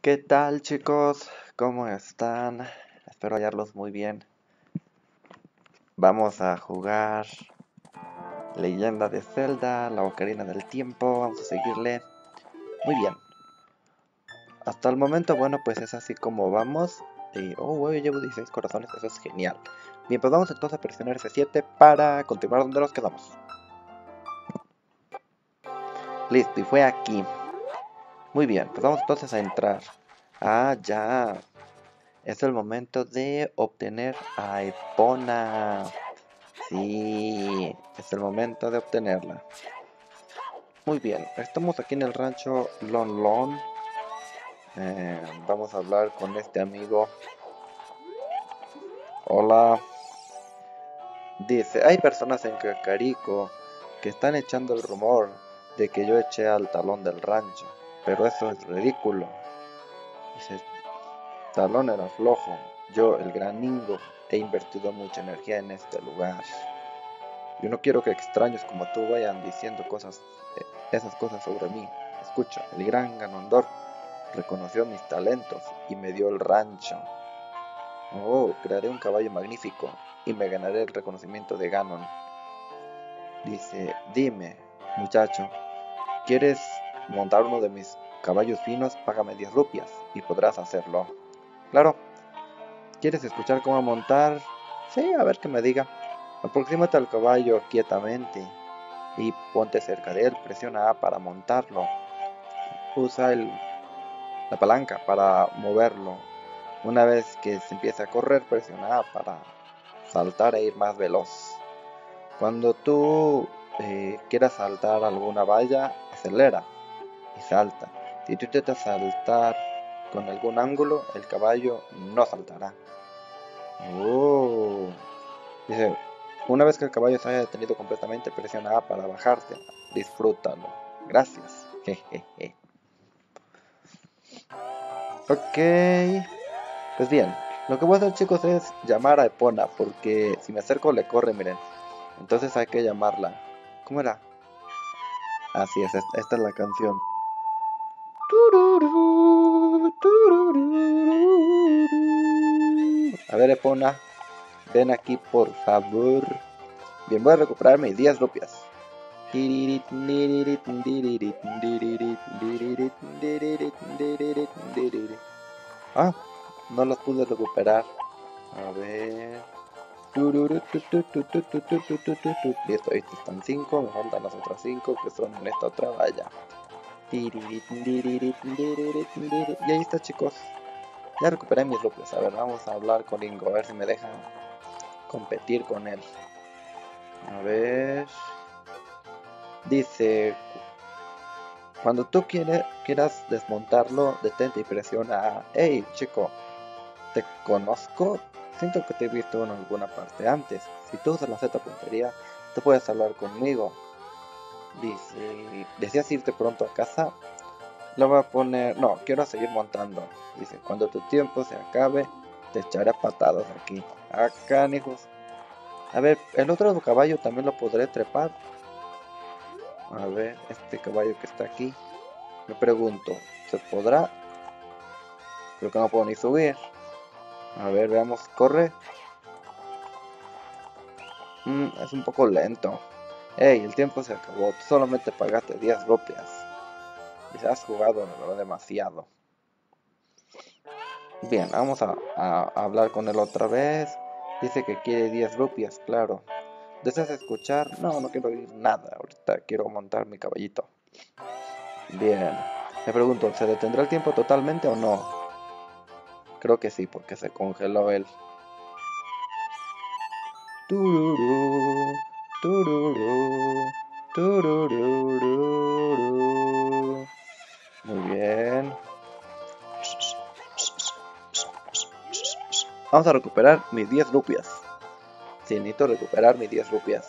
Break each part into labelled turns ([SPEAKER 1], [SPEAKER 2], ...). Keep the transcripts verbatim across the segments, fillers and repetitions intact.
[SPEAKER 1] ¿Qué tal, chicos? ¿Cómo están? Espero hallarlos muy bien. Vamos a jugar Leyenda de Zelda, la Ocarina del Tiempo. Vamos a seguirle. Muy bien. Hasta el momento, bueno, pues es así como vamos. Y, oh, güey, llevo dieciséis corazones, eso es genial. Bien, pues vamos entonces a presionar F siete para continuar donde nos quedamos. Listo, y fue aquí. Muy bien, pues vamos entonces a entrar. Ah, ya. Es el momento de obtener a Epona. Sí, es el momento de obtenerla. Muy bien, estamos aquí en el rancho Lon Lon. Eh, vamos a hablar con este amigo. Hola. Dice, hay personas en Kakariko que están echando el rumor de que yo eché al talón del rancho. Pero eso es ridículo. Dice, talón era flojo. Yo, el gran Ningo, he invertido mucha energía en este lugar. Yo no quiero que extraños como tú vayan diciendo cosas, eh, esas cosas sobre mí. Escucha, el gran Ganondorf reconoció mis talentos y me dio el rancho. Oh, crearé un caballo magnífico y me ganaré el reconocimiento de Ganon. Dice, dime, muchacho, ¿quieres montar uno de mis caballos finos? Págame diez rupias y podrás hacerlo. Claro. ¿Quieres escuchar cómo montar? Sí, a ver qué me diga. Aproxímate al caballo quietamente y ponte cerca de él. Presiona A para montarlo. Usa el, la palanca para moverlo. Una vez que se empiece a correr, presiona A para saltar e ir más veloz. Cuando tú eh, quieras saltar alguna valla, acelera y salta. Si tú intentas saltar con algún ángulo, el caballo no saltará. Oh. Dice, una vez que el caballo se haya detenido completamente, presiona A para bajarse. Disfrútalo. Gracias. Jejeje. Ok. Pues bien, lo que voy a hacer, chicos, es llamar a Epona, porque si me acerco le corre, miren. Entonces hay que llamarla. ¿Cómo era? Así es, esta, esta es la canción. A ver, Epona, ven aquí por favor. Bien, voy a recuperar mis diez rupias. Ah, no las pude recuperar. A ver. Listo, ahí están cinco. Me faltan las otras cinco que son en esta otra valla. Y ahí está, chicos. Ya recuperé mis rupias. A ver, vamos a hablar con Ingo. A ver si me dejan competir con él. A ver. Dice, cuando tú quiere, quieras desmontarlo, detente y presiona A. Hey, chico, ¿te conozco? Siento que te he visto en alguna parte antes. Si tú usas la Z puntería, tú puedes hablar conmigo. Dice, ¿deseas irte pronto a casa? Lo voy a poner, no, quiero seguir montando. Dice, cuando tu tiempo se acabe, te echaré patadas aquí. Acá, hijos. A ver, el otro caballo también lo podré trepar. A ver, este caballo que está aquí. Me pregunto, ¿se podrá? Creo que no puedo ni subir. A ver, veamos, corre. Mm, es un poco lento. Ey, el tiempo se acabó. Tú solamente pagaste diez rupias. Y se has jugado demasiado. Bien, vamos a, a, a hablar con él otra vez. Dice que quiere diez rupias, claro. ¿Deseas escuchar? No, no quiero oír nada. Ahorita quiero montar mi caballito. Bien. Me pregunto, ¿se detendrá el tiempo totalmente o no? Creo que sí, porque se congeló él. Tururú, tururú, tururú. Muy bien. Vamos a recuperar mis diez rupias. Sí, necesito recuperar mis diez rupias.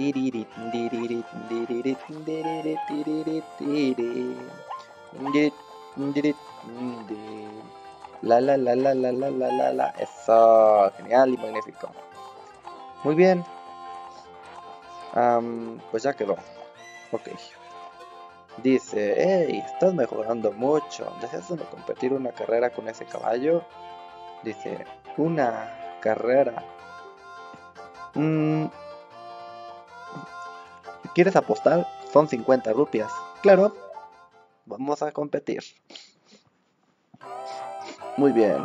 [SPEAKER 1] La la la la la la la la la. Eso, genial y magnífico. Muy bien. Um, pues ya quedó. Ok. Dice, hey, estás mejorando mucho. ¿Deseas uno competir una carrera con ese caballo? Dice, una carrera. Mm, ¿Quieres apostar? Son cincuenta rupias. Claro, vamos a competir. Muy bien.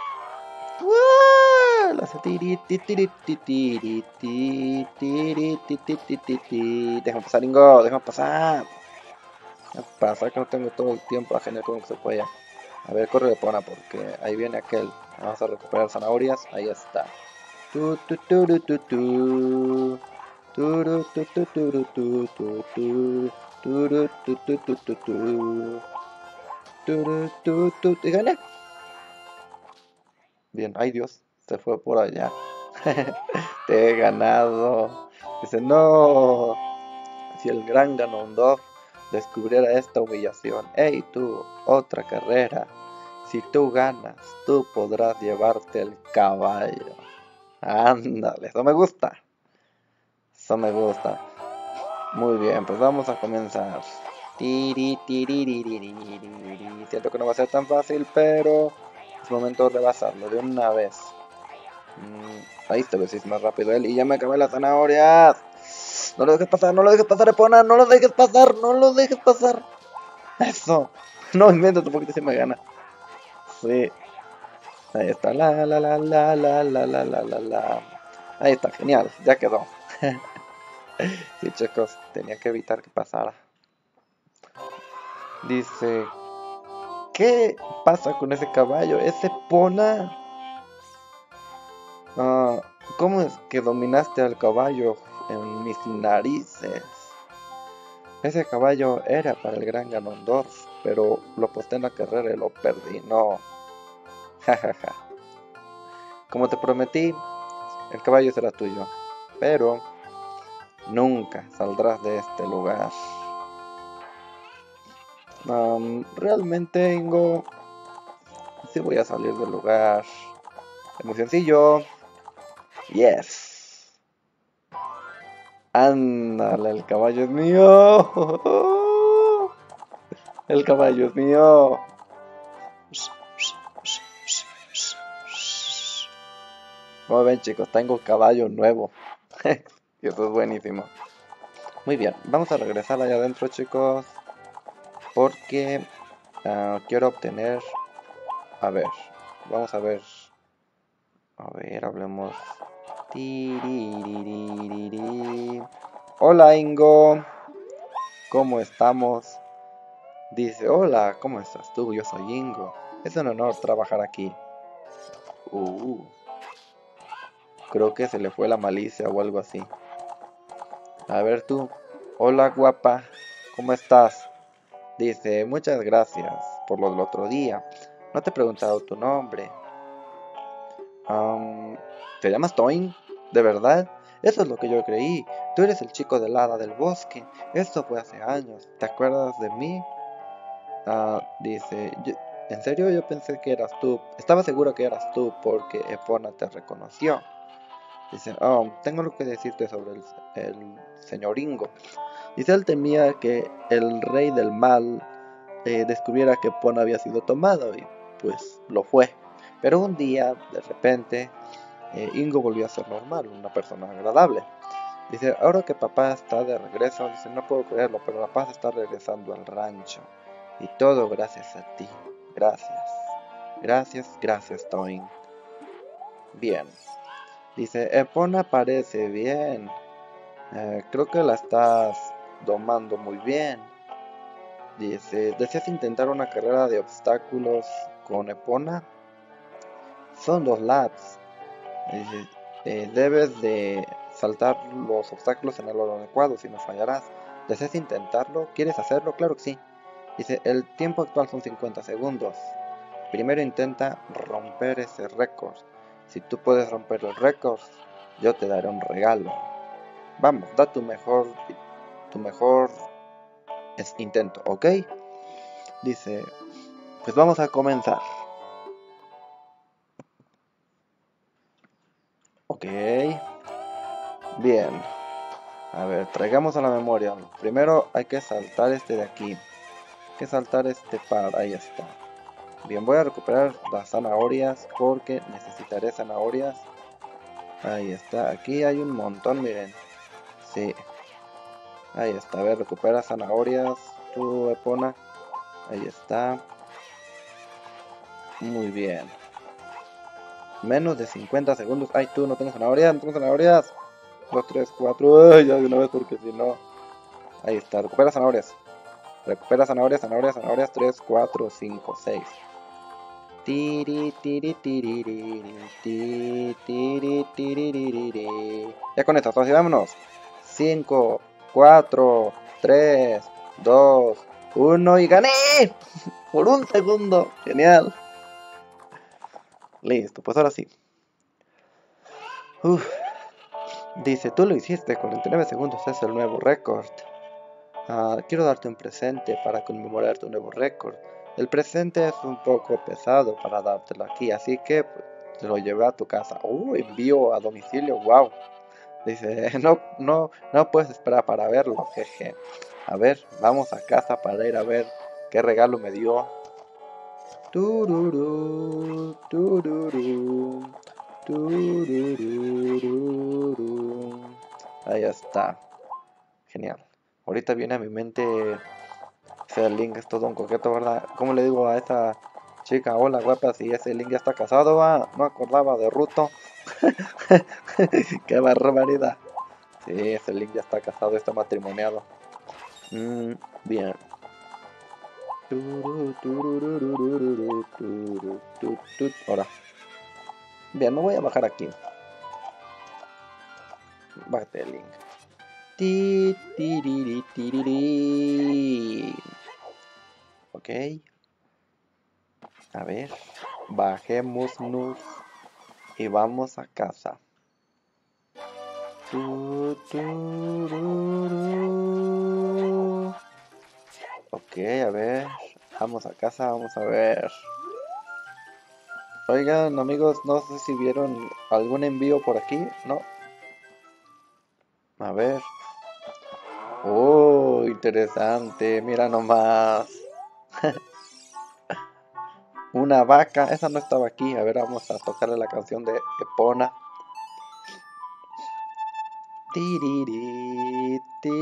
[SPEAKER 1] ¡Uah! Lo hace tiri, ti, tiri, ti, tiri, ti, tiri, ti, ti, ti, ti, ti. Déjame pasar, Ingo, déjame pasar. Déjame pasar que no tengo todo el tiempo a genial como que se pueda. A ver, corre de Pona porque ahí viene aquel. Vamos a recuperar zanahorias. Ahí está. Tu, tu, tu, tu, tu, tu. Turu, tu, tu, turu, tu, tu, tu. Turu, tu, tu, tu, tu, tu. Turu, tu, tu. ¿Te gané? Bien, ay Dios, se fue por allá. Te he ganado. Dice, no. Si el gran Ganondorf descubriera esta humillación. Hey tú, otra carrera. Si tú ganas, tú podrás llevarte el caballo. Ándale, eso me gusta. Eso me gusta. Muy bien, pues vamos a comenzar. Tiri, tiririririririri. Siento que no va a ser tan fácil, pero es momento de rebasarlo de una vez. Mm, ahí esta vez es más rápido él y ya me acabé las zanahorias. No lo dejes pasar, no lo dejes pasar, Epona, no lo dejes pasar, no lo dejes pasar. Eso. No inventes porque se me gana. Sí. Ahí está. La la la la la la la la la la. Ahí está, genial, ya quedó. Sí, chicos, tenía que evitar que pasara. Dice, ¿qué pasa con ese caballo? Ese Epona. Ah, ¿cómo es que dominaste al caballo en mis narices? Ese caballo era para el gran Ganondorf, pero lo aposté en la carrera y lo perdí. No. Jajaja. Como te prometí, el caballo será tuyo. Pero nunca saldrás de este lugar. Um, realmente, Ingo, sí voy a salir del lugar. Es muy sencillo. Yes. Ándale, el caballo es mío. El caballo es mío. Como ven, chicos, tengo caballo nuevo. Y eso es buenísimo. Muy bien, vamos a regresar allá adentro, chicos. Porque uh, quiero obtener... A ver, vamos a ver. A ver, hablemos. Hola, Ingo. ¿Cómo estamos? Dice, hola, ¿cómo estás tú? Yo soy Ingo. Es un honor trabajar aquí. Uh, creo que se le fue la malicia o algo así. A ver tú. Hola, guapa. ¿Cómo estás? Dice, muchas gracias por lo del otro día. No te he preguntado tu nombre. Um, ¿Te llamas Toin? ¿De verdad? Eso es lo que yo creí. Tú eres el chico del hada del bosque. Esto fue hace años. ¿Te acuerdas de mí? Uh, dice, yo, ¿en serio? Yo pensé que eras tú. Estaba seguro que eras tú porque Epona te reconoció. Dice, oh, tengo lo que decirte sobre el, el señor Ingo. Dice, él temía que el rey del mal eh, descubriera que Epona había sido tomado y pues lo fue. Pero un día, de repente, eh, Ingo volvió a ser normal, una persona agradable. Dice, ahora que papá está de regreso, dice, no puedo creerlo, pero la paz está regresando al rancho. Y todo gracias a ti. Gracias. Gracias, gracias, Toin. Bien. Dice, Epona parece bien. Eh, creo que la estás domando muy bien. Dice, ¿deseas intentar una carrera de obstáculos con Epona? Son dos laps. Dice, eh, debes de saltar los obstáculos en el orden adecuado, si no fallarás. ¿Deseas intentarlo? ¿Quieres hacerlo? Claro que sí. Dice, el tiempo actual son cincuenta segundos. Primero intenta romper ese récord. Si tú puedes romper el récord, yo te daré un regalo. Vamos, da tu mejor, tu mejor intento, ¿ok? Dice, pues vamos a comenzar. Ok. Bien. A ver, traigamos a la memoria. Primero hay que saltar este de aquí. Hay que saltar este par. Ahí está. Bien, voy a recuperar las zanahorias porque necesitaré zanahorias. Ahí está. Aquí hay un montón, miren. Sí. Ahí está. A ver, recupera zanahorias. Tú, Epona. Ahí está. Muy bien. Menos de cincuenta segundos. Ay, tú, no tengo zanahorias. No tengo zanahorias. dos, tres, cuatro. Ay, ya de una vez porque si no. Ahí está. Recupera zanahorias. Recupera zanahorias, zanahorias, zanahorias. tres, cuatro, cinco, seis. Tiri, tiri, tiri, tiri, tiri, tiri. Ya con esto, entonces vámonos. cinco, cuatro, tres, dos, uno y gané. Por un segundo. Genial. Listo, pues ahora sí. Uf. Dice, tú lo hiciste, cuarenta y nueve segundos es el nuevo récord. Uh, quiero darte un presente para conmemorar tu nuevo récord. El presente es un poco pesado para dártelo aquí, así que pues, te lo llevé a tu casa. Uh, envío a domicilio, wow. Dice, no, no, no puedes esperar para verlo, jeje. A ver, vamos a casa para ir a ver qué regalo me dio. Tururú, tururú, tururú. Ahí está. Genial. Ahorita viene a mi mente ese Link es todo un coqueto, ¿verdad? ¿Cómo le digo a esa chica, hola guapa, si ese Link ya está casado, va? No acordaba de Ruto. Qué barbaridad. Sí, ese Link ya está casado, está matrimoniado. Mm, bien. Ahora. Bien, me voy a bajar aquí. Bájate el Link. Ti, tiriri, tiriri. Ok. A ver. Bajémonos y vamos a casa. Tu, tururú. Ok, a ver. Vamos a casa, vamos a ver. Oigan, amigos, no sé si vieron algún envío por aquí, ¿no? A ver. Oh, interesante, mira nomás. Una vaca, esa no estaba aquí. A ver, vamos a tocarle la canción de Epona. Tiriri,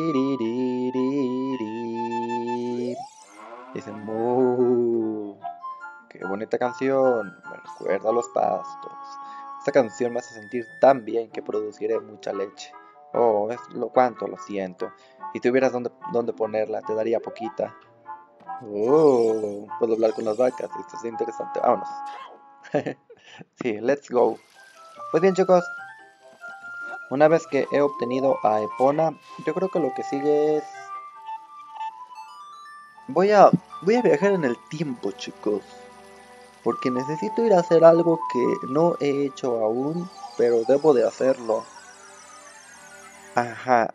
[SPEAKER 1] tiriri. Dice mu. Qué bonita canción. Me recuerda a los pastos. Esta canción me hace sentir tan bien que produciré mucha leche. Oh, es lo cuánto lo siento. Si tuvieras dónde, dónde ponerla, te daría poquita. Oh, puedo hablar con las vacas. Esto es interesante. Vámonos. Sí, let's go. Pues bien, chicos. Una vez que he obtenido a Epona, yo creo que lo que sigue es... Voy a, voy a viajar en el tiempo, chicos. Porque necesito ir a hacer algo que no he hecho aún, pero debo de hacerlo. Ajá.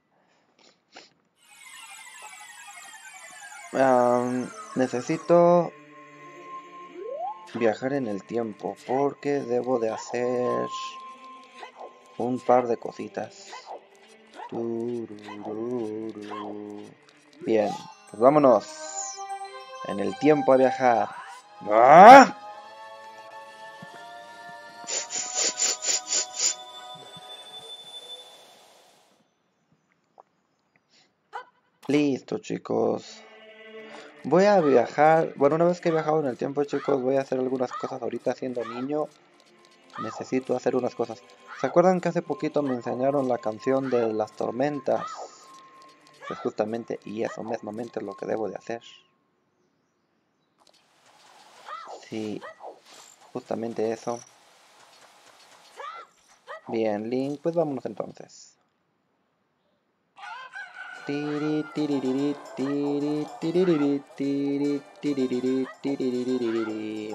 [SPEAKER 1] Um, necesito viajar en el tiempo porque debo de hacer un par de cositas. Bien, pues vámonos en el tiempo a viajar. ¡Ah! Listo, chicos. Voy a viajar. Bueno, una vez que he viajado en el tiempo, chicos, voy a hacer algunas cosas. Ahorita siendo niño, necesito hacer unas cosas. ¿Se acuerdan que hace poquito me enseñaron la canción de las tormentas? Pues justamente, y eso mismamente es lo que debo de hacer. Sí, justamente eso. Bien, Link, pues vámonos entonces. Tiri, tiriri, tiri, tiriri, tiri, tiriri, tiriri.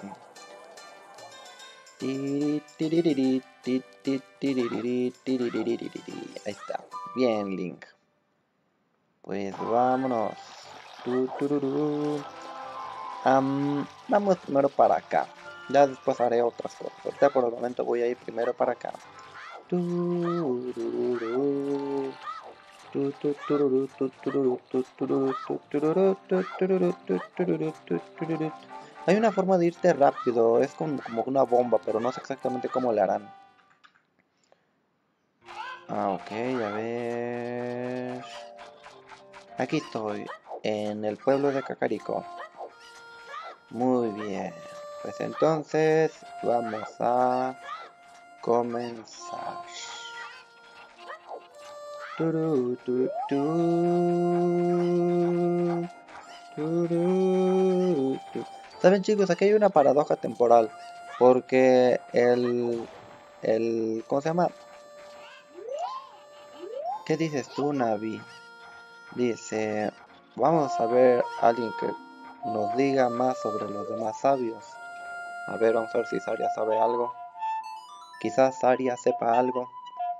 [SPEAKER 1] Tiri, tiriri, tiri, tiriri, tiriri. Ahí está. Bien, Link. Pues vámonos. Tu, tururú. Um, vamos primero para acá. Ya después haré otras cosas. Ahorita por el momento voy a ir primero para acá. Tururú. Hay una forma de irte rápido, es como, como una bomba, pero no sé exactamente cómo le harán. Ah, ok, a ver... Aquí estoy, en el pueblo de Kakariko. Muy bien, pues entonces vamos a comenzar. Turu, tu, tu, turu, tu. Saben, chicos, aquí hay una paradoja temporal, porque el, el, ¿cómo se llama? ¿Qué dices tú, Navi? Dice, vamos a ver a alguien que nos diga más sobre los demás sabios. A ver, vamos a ver si Saria sabe algo. Quizás Saria sepa algo.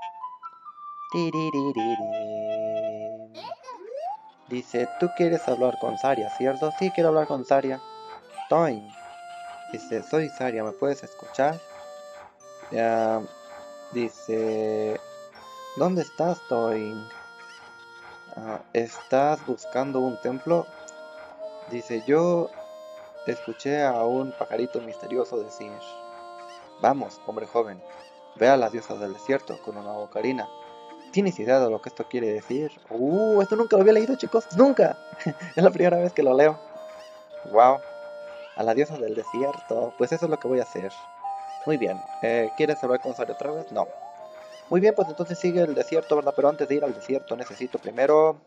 [SPEAKER 1] Dice, tú quieres hablar con Saria, ¿cierto? Sí, quiero hablar con Saria. Toin. Dice, soy Saria, ¿me puedes escuchar? Ya. Dice, ¿dónde estás, Toin? Ah, ¿estás buscando un templo? Dice, yo escuché a un pajarito misterioso decir, vamos, hombre joven, ve a las diosas del desierto con una ocarina. ¿Tienes idea de lo que esto quiere decir? Uh, esto nunca lo había leído, chicos, nunca. Es la primera vez que lo leo. Wow, a las diosas del desierto, pues eso es lo que voy a hacer. Muy bien, eh, ¿quieres hablar con Saria otra vez? No. Muy bien, pues entonces sigue el desierto, ¿verdad? Pero antes de ir al desierto necesito primero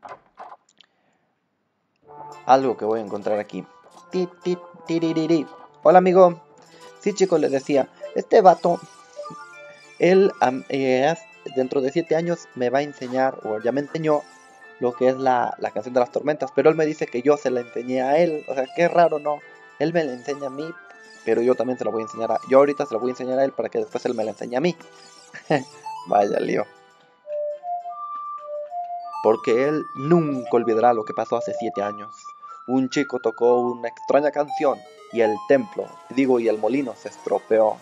[SPEAKER 1] algo que voy a encontrar aquí. Ti, ti, tiririri. Hola, amigo. Sí, chicos, les decía, este vato, él eh, dentro de siete años me va a enseñar, o ya me enseñó, lo que es la, la canción de las tormentas, pero él me dice que yo se la enseñé a él, o sea, qué raro, ¿no? Él me la enseña a mí, pero yo también se la voy a enseñar a... Yo ahorita se la voy a enseñar a él para que después él me la enseñe a mí. Vaya lío. Porque él nunca olvidará lo que pasó hace siete años. Un chico tocó una extraña canción y el templo, digo, y el molino se estropeó.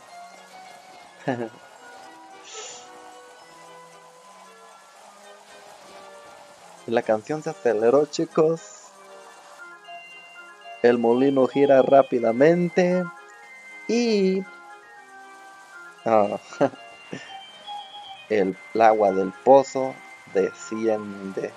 [SPEAKER 1] La canción se aceleró, chicos. El molino gira rápidamente y ah, el agua del pozo desciende.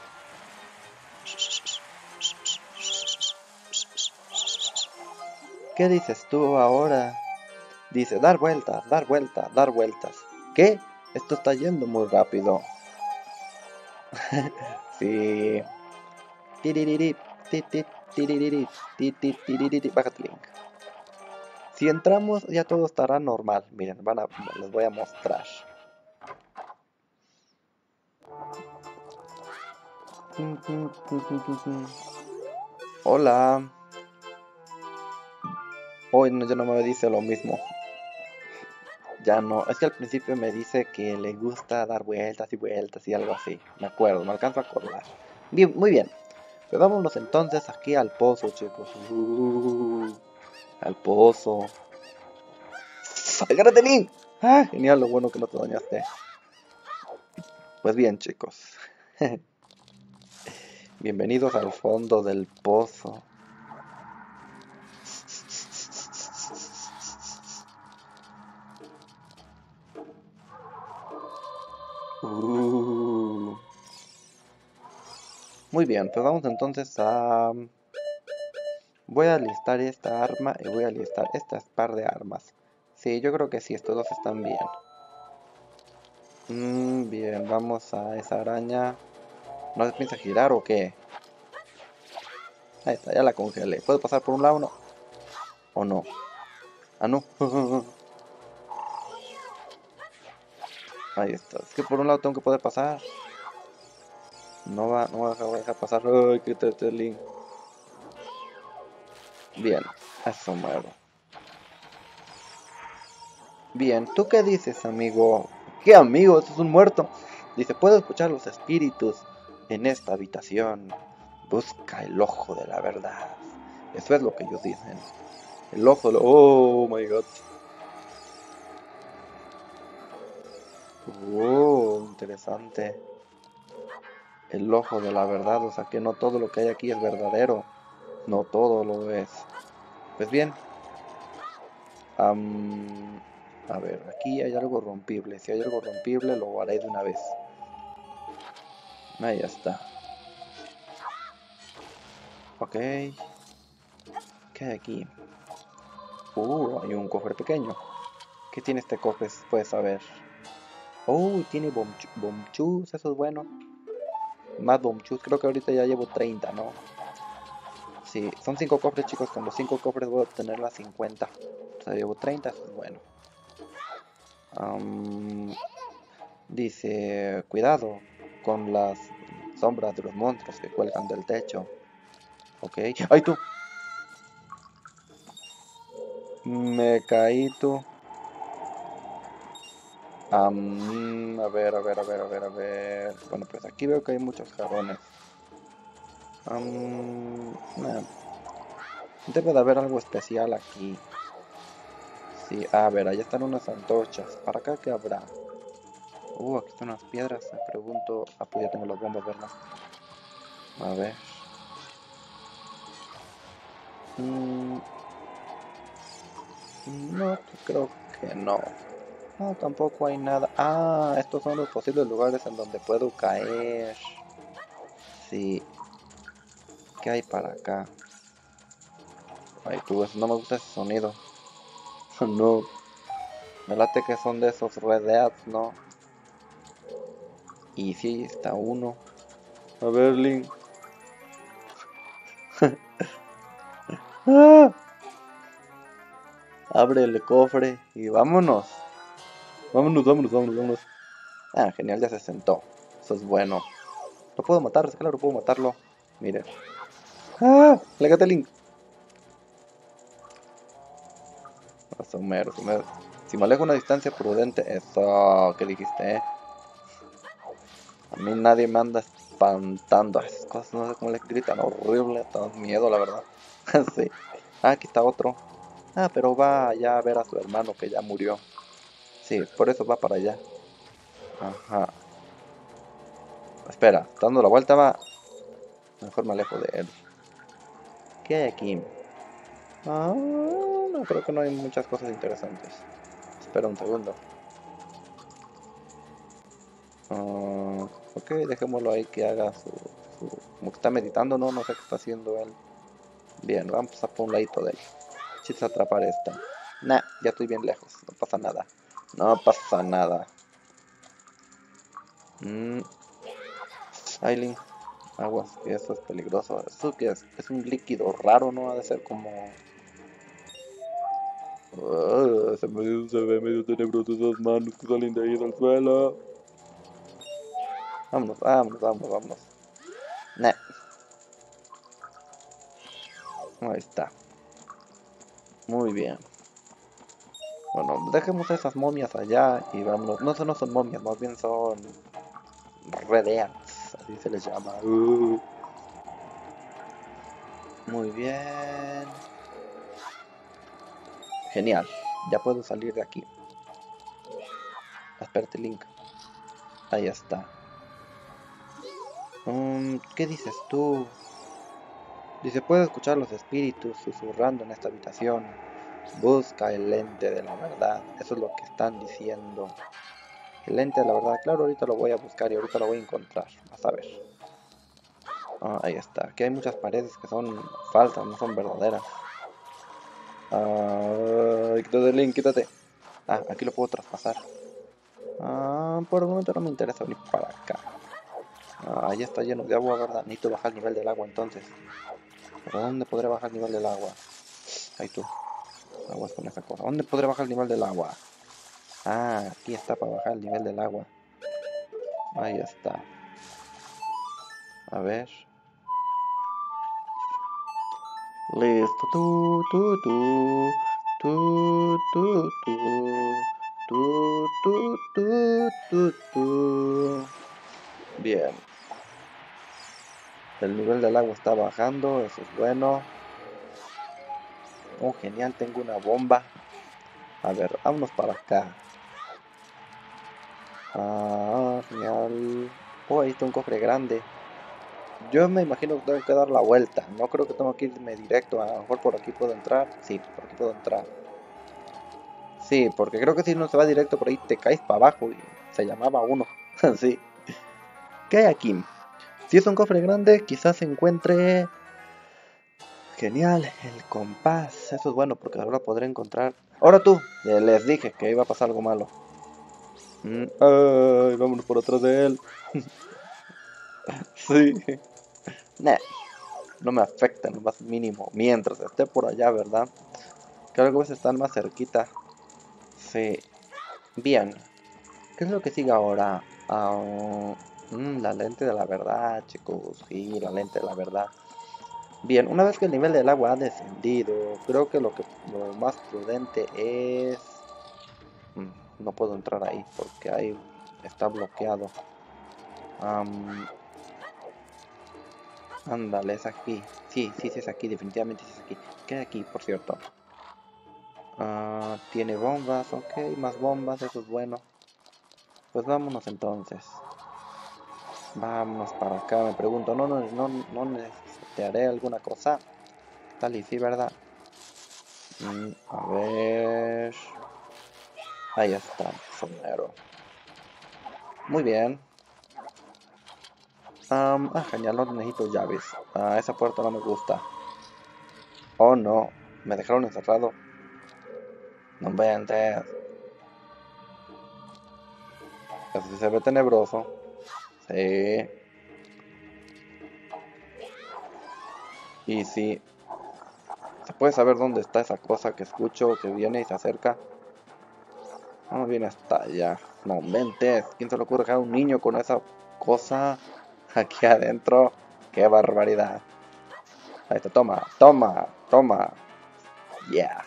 [SPEAKER 1] ¿Qué dices tú ahora? Dice, dar vueltas, dar vueltas, dar vueltas. ¿Qué? Esto está yendo muy rápido. Sí. Tiririri, ti, ti, tiririri, ti, ti, tiririri. Bájate, Link. Si entramos, ya todo estará normal. Miren, van a, les voy a mostrar. Hola. Hoy no, ya no me dice lo mismo. Ya no, es que al principio me dice que le gusta dar vueltas y vueltas y algo así. Me acuerdo, me alcanzo a acordar. Bien, muy bien. Pues vámonos entonces aquí al pozo, chicos. Uh, al pozo. ¡Agárrate, Link! Ah, genial, lo bueno que no te dañaste. Pues bien, chicos. Bienvenidos al fondo del pozo. Uh. Muy bien, pues vamos entonces a... Voy a listar esta arma y voy a listar estas par de armas. Sí, yo creo que sí, estos dos están bien. Mm, bien, vamos a esa araña. ¿No se piensa girar o qué? Ahí está, ya la congelé. ¿Puedo pasar por un lado o no? ¿O no? Ah, no. Ahí está. Es que por un lado tengo que poder pasar. No va, no va a dejar pasar. Ay, qué tetelín. Bien, eso muevo. Bien, ¿tú qué dices, amigo? ¿Qué amigo? Esto es un muerto. Dice, puedo escuchar los espíritus en esta habitación. Busca el ojo de la verdad. Eso es lo que ellos dicen. El ojo de la... Oh, my God. Oh, interesante. el ojo de la verdad, o sea que no todo lo que hay aquí es verdadero, no todo lo es. Pues bien, um, a ver, aquí hay algo rompible, si hay algo rompible lo haré de una vez. Ahí está. Ok, ¿qué hay aquí? Uh, hay un cofre pequeño. ¿Qué tiene este cofre? Puedes saber. Oh, tiene bombchus, eso es bueno. Más bombchus, creo que ahorita ya llevo treinta, ¿no? Sí, son cinco cofres, chicos. Con los cinco cofres voy a obtener las cincuenta. O sea, llevo treinta, eso es bueno. Um, dice, cuidado con las sombras de los monstruos que cuelgan del techo. Ok. ¡Ay, tú! Me caí, tú. Um, a ver, a ver, a ver, a ver, a ver. Bueno, pues aquí veo que hay muchos jarrones. Um, nah. Debe de haber algo especial aquí. Sí, a ver, allá están unas antorchas. ¿Para acá qué habrá? Uh, aquí están unas piedras. Me pregunto. Ah, pues ya tengo las bombas, ¿verdad? A ver. Mm, no, creo que no. No, tampoco hay nada. Ah, estos son los posibles lugares en donde puedo caer. Sí. ¿Qué hay para acá? Ay, tú, no me gusta ese sonido. No. Me late que son de esos Red Dead, ¿no? Y sí, está uno. A ver, Link. ¡Ah! Abre el cofre y vámonos. Vámonos, vámonos, vámonos, vámonos. Ah, genial, ya se sentó. Eso es bueno. Lo puedo matar, es claro, puedo matarlo. Mire. ¡Ah! Le gaté Link. Somero, somero. Si me alejo a una distancia prudente. Eso, ¿qué dijiste, eh? A mí nadie me anda espantando. Esas cosas no sé cómo le gritan. Horrible, tan miedo, la verdad. Sí. Ah, aquí está otro. Ah, pero va allá a ver a su hermano que ya murió. Sí, por eso va para allá. Ajá. Espera, dando la vuelta va. Mejor me alejo de él. ¿Qué hay aquí? Ah, no, creo que no hay muchas cosas interesantes. Espera un segundo. Ah, ok, dejémoslo ahí que haga su, su... Como que está meditando, no, no sé qué está haciendo él. Bien, vamos a por un ladito de él. Chiste atrapar esta. Nah, ya estoy bien lejos, no pasa nada. No pasa nada. Mmm. Aileen, aguas, que eso es peligroso. ¿Eso qué es? Es un líquido raro, ¿no? Ha de ser como... Ah, se, me, se ve medio tenebroso esas manos que salen de ahí del suelo. Vámonos, vámonos, vámonos, vámonos. Nah. Ahí está. Muy bien. Bueno, dejemos esas momias allá y vámonos. No, no son momias, más bien son redeats, así se les llama. Uh. Muy bien. Genial. Ya puedo salir de aquí. Espérate, Link. Ahí está. Um, ¿qué dices tú? Dice, puedo escuchar los espíritus susurrando en esta habitación. Busca el lente de la verdad. Eso es lo que están diciendo. El lente de la verdad. Claro, ahorita lo voy a buscar y ahorita lo voy a encontrar. Vas a ver. Ah, ahí está. Aquí hay muchas paredes que son falsas, no son verdaderas. Ah, quítate, Link, quítate. Ah, aquí lo puedo traspasar. Ah, por el momento no me interesa venir para acá. Ah, ahí está lleno de agua, ¿verdad? Necesito bajar el nivel del agua entonces. ¿Pero dónde podré bajar el nivel del agua? Ahí tú. Aguas con esa cosa. ¿Dónde podré bajar el nivel del agua? Ah, aquí está para bajar el nivel del agua. Ahí está. A ver. Listo. Tu, tu, tu. Tu, tu, tu. Tu, tu, tu, tu, tu. Bien. El nivel del agua está bajando. Eso es bueno. Oh, genial. Tengo una bomba. A ver, vámonos para acá. Ah, genial. Oh, ahí está un cofre grande. Yo me imagino que tengo que dar la vuelta. No creo que tengo que irme directo. A lo mejor por aquí puedo entrar. Sí, por aquí puedo entrar. Sí, porque creo que si no se va directo por ahí te caes para abajo y se llamaba uno. Sí. ¿Qué hay aquí? Si es un cofre grande, quizás se encuentre... Genial, el compás. Eso es bueno porque ahora podré encontrar... Ahora tú. Eh, les dije que iba a pasar algo malo. Mm, ay, vámonos por atrás de él. Sí. Nah, no me afecta en lo más mínimo. Mientras esté por allá, ¿verdad? Creo que veces están más cerquita. Sí. Bien. ¿Qué es lo que sigue ahora? Ah, mm, la lente de la verdad, chicos. Sí, la lente de la verdad. Bien, una vez que el nivel del agua ha descendido, creo que lo que lo más prudente es... Mm, no puedo entrar ahí porque ahí está bloqueado. Am, ándale, es aquí. Sí, sí, sí es aquí, definitivamente sí es aquí. ¿Qué hay aquí, por cierto? Ah, tiene bombas, ok, más bombas, eso es bueno. Pues vámonos entonces. Vámonos para acá, me pregunto, ¿no, no, no, no necesitaré alguna cosa? Tal y sí, ¿verdad? Mm, a ver... Ahí está, somero. Muy bien. Am, ah, genial, no necesito llaves. Ah, esa puerta no me gusta. Oh, no. Me dejaron encerrado. No inventes. Eso sí se ve tenebroso. Sí. Y sí. ¿Se puede saber dónde está esa cosa que escucho que viene y se acerca? No viene hasta allá. No inventes. ¿Quién se le ocurre dejar a un niño con esa cosa aquí adentro? ¡Qué barbaridad! Ahí está, toma, toma, toma. Yeah.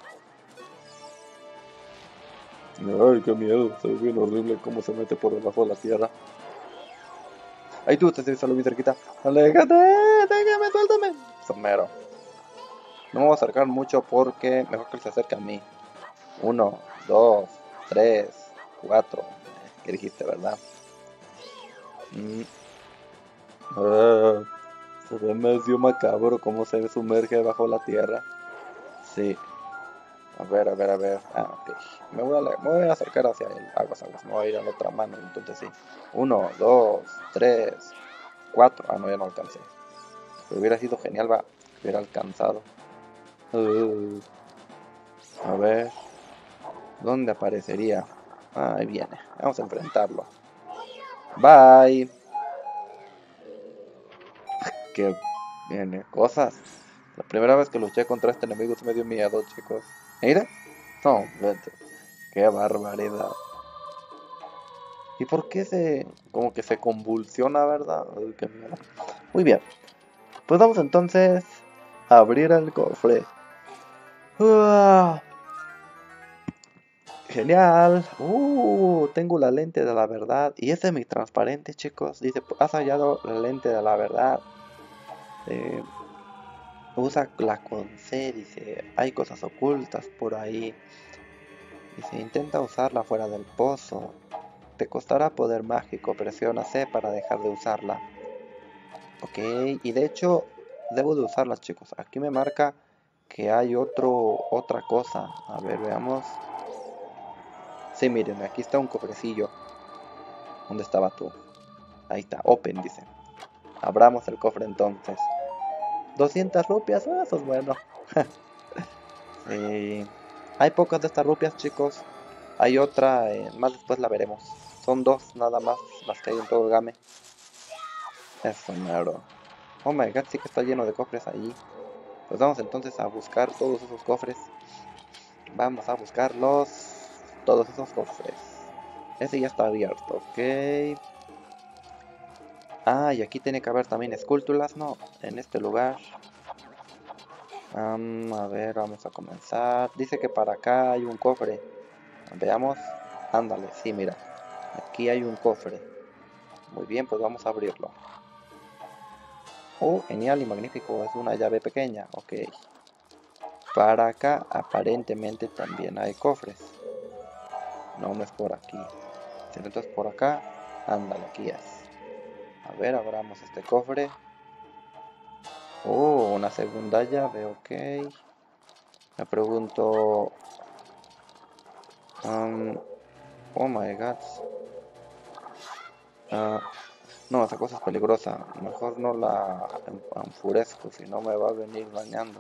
[SPEAKER 1] Ay, qué miedo. Se ve bien horrible cómo se mete por debajo de la tierra. Ahí tú, te estás muy cerquita. ¡Aléjate! ¡Déjame, suéltame! Somero. No me voy a acercar mucho porque mejor que él se acerque a mí. Uno, dos, tres, cuatro. ¿Qué dijiste, verdad? Mm. Ah, se ve medio macabro cómo se sumerge bajo la tierra. Sí. A ver, a ver, a ver. Ah, ok. Me voy a, me voy a acercar hacia él. Aguas, aguas. Me voy a ir a la otra mano. Entonces sí. Uno, dos, tres, cuatro. Ah, no, ya no alcancé. Pero hubiera sido genial, va. Hubiera alcanzado. Uh, a ver. ¿Dónde aparecería? Ah, ahí viene. Vamos a enfrentarlo. Bye. Que viene. Cosas. La primera vez que luché contra este enemigo se me dio miedo, chicos. Mira. No, vete. Qué barbaridad. ¿Y por qué se... como que se convulsiona, verdad? Uy, qué miedo. Muy bien. Pues vamos entonces a abrir el cofre. ¡Uah! Genial. Uh, tengo la lente de la verdad. Y ese es mi transparente, chicos. Dice, has hallado la lente de la verdad. Eh, usa la con C. Dice, hay cosas ocultas por ahí. Dice, intenta usarla fuera del pozo. Te costará poder mágico. Presiona C para dejar de usarla. Ok, y de hecho, debo de usarla, chicos. Aquí me marca que hay otro, otra cosa. A ver, veamos. Sí, miren, aquí está un cofrecillo. ¿Dónde estaba tú? Ahí está, open, dice. Abramos el cofre entonces. doscientas rupias, ah, eso es bueno. Sí. Hay pocas de estas rupias, chicos. Hay otra, eh, más después la veremos. Son dos nada más las que hay en todo el game. Eso, mero. Oh my god, sí que está lleno de cofres ahí. Pues vamos entonces a buscar todos esos cofres. Vamos a buscarlos. Todos esos cofres. Ese ya está abierto, ok. Ah, y aquí tiene que haber también esculturas, ¿no? En este lugar. Um, a ver, vamos a comenzar. Dice que para acá hay un cofre. Veamos. Ándale, sí, mira. Aquí hay un cofre. Muy bien, pues vamos a abrirlo. Oh, genial y magnífico. Es una llave pequeña. Ok. Para acá aparentemente también hay cofres. No, no es por aquí. Entonces por acá. Ándale, aquí es. A ver, abramos este cofre. Oh, una segunda llave, ok. Me pregunto... um, oh my god. Ah, no, esa cosa es peligrosa. Mejor no la en- enfurezco, si no me va a venir dañando.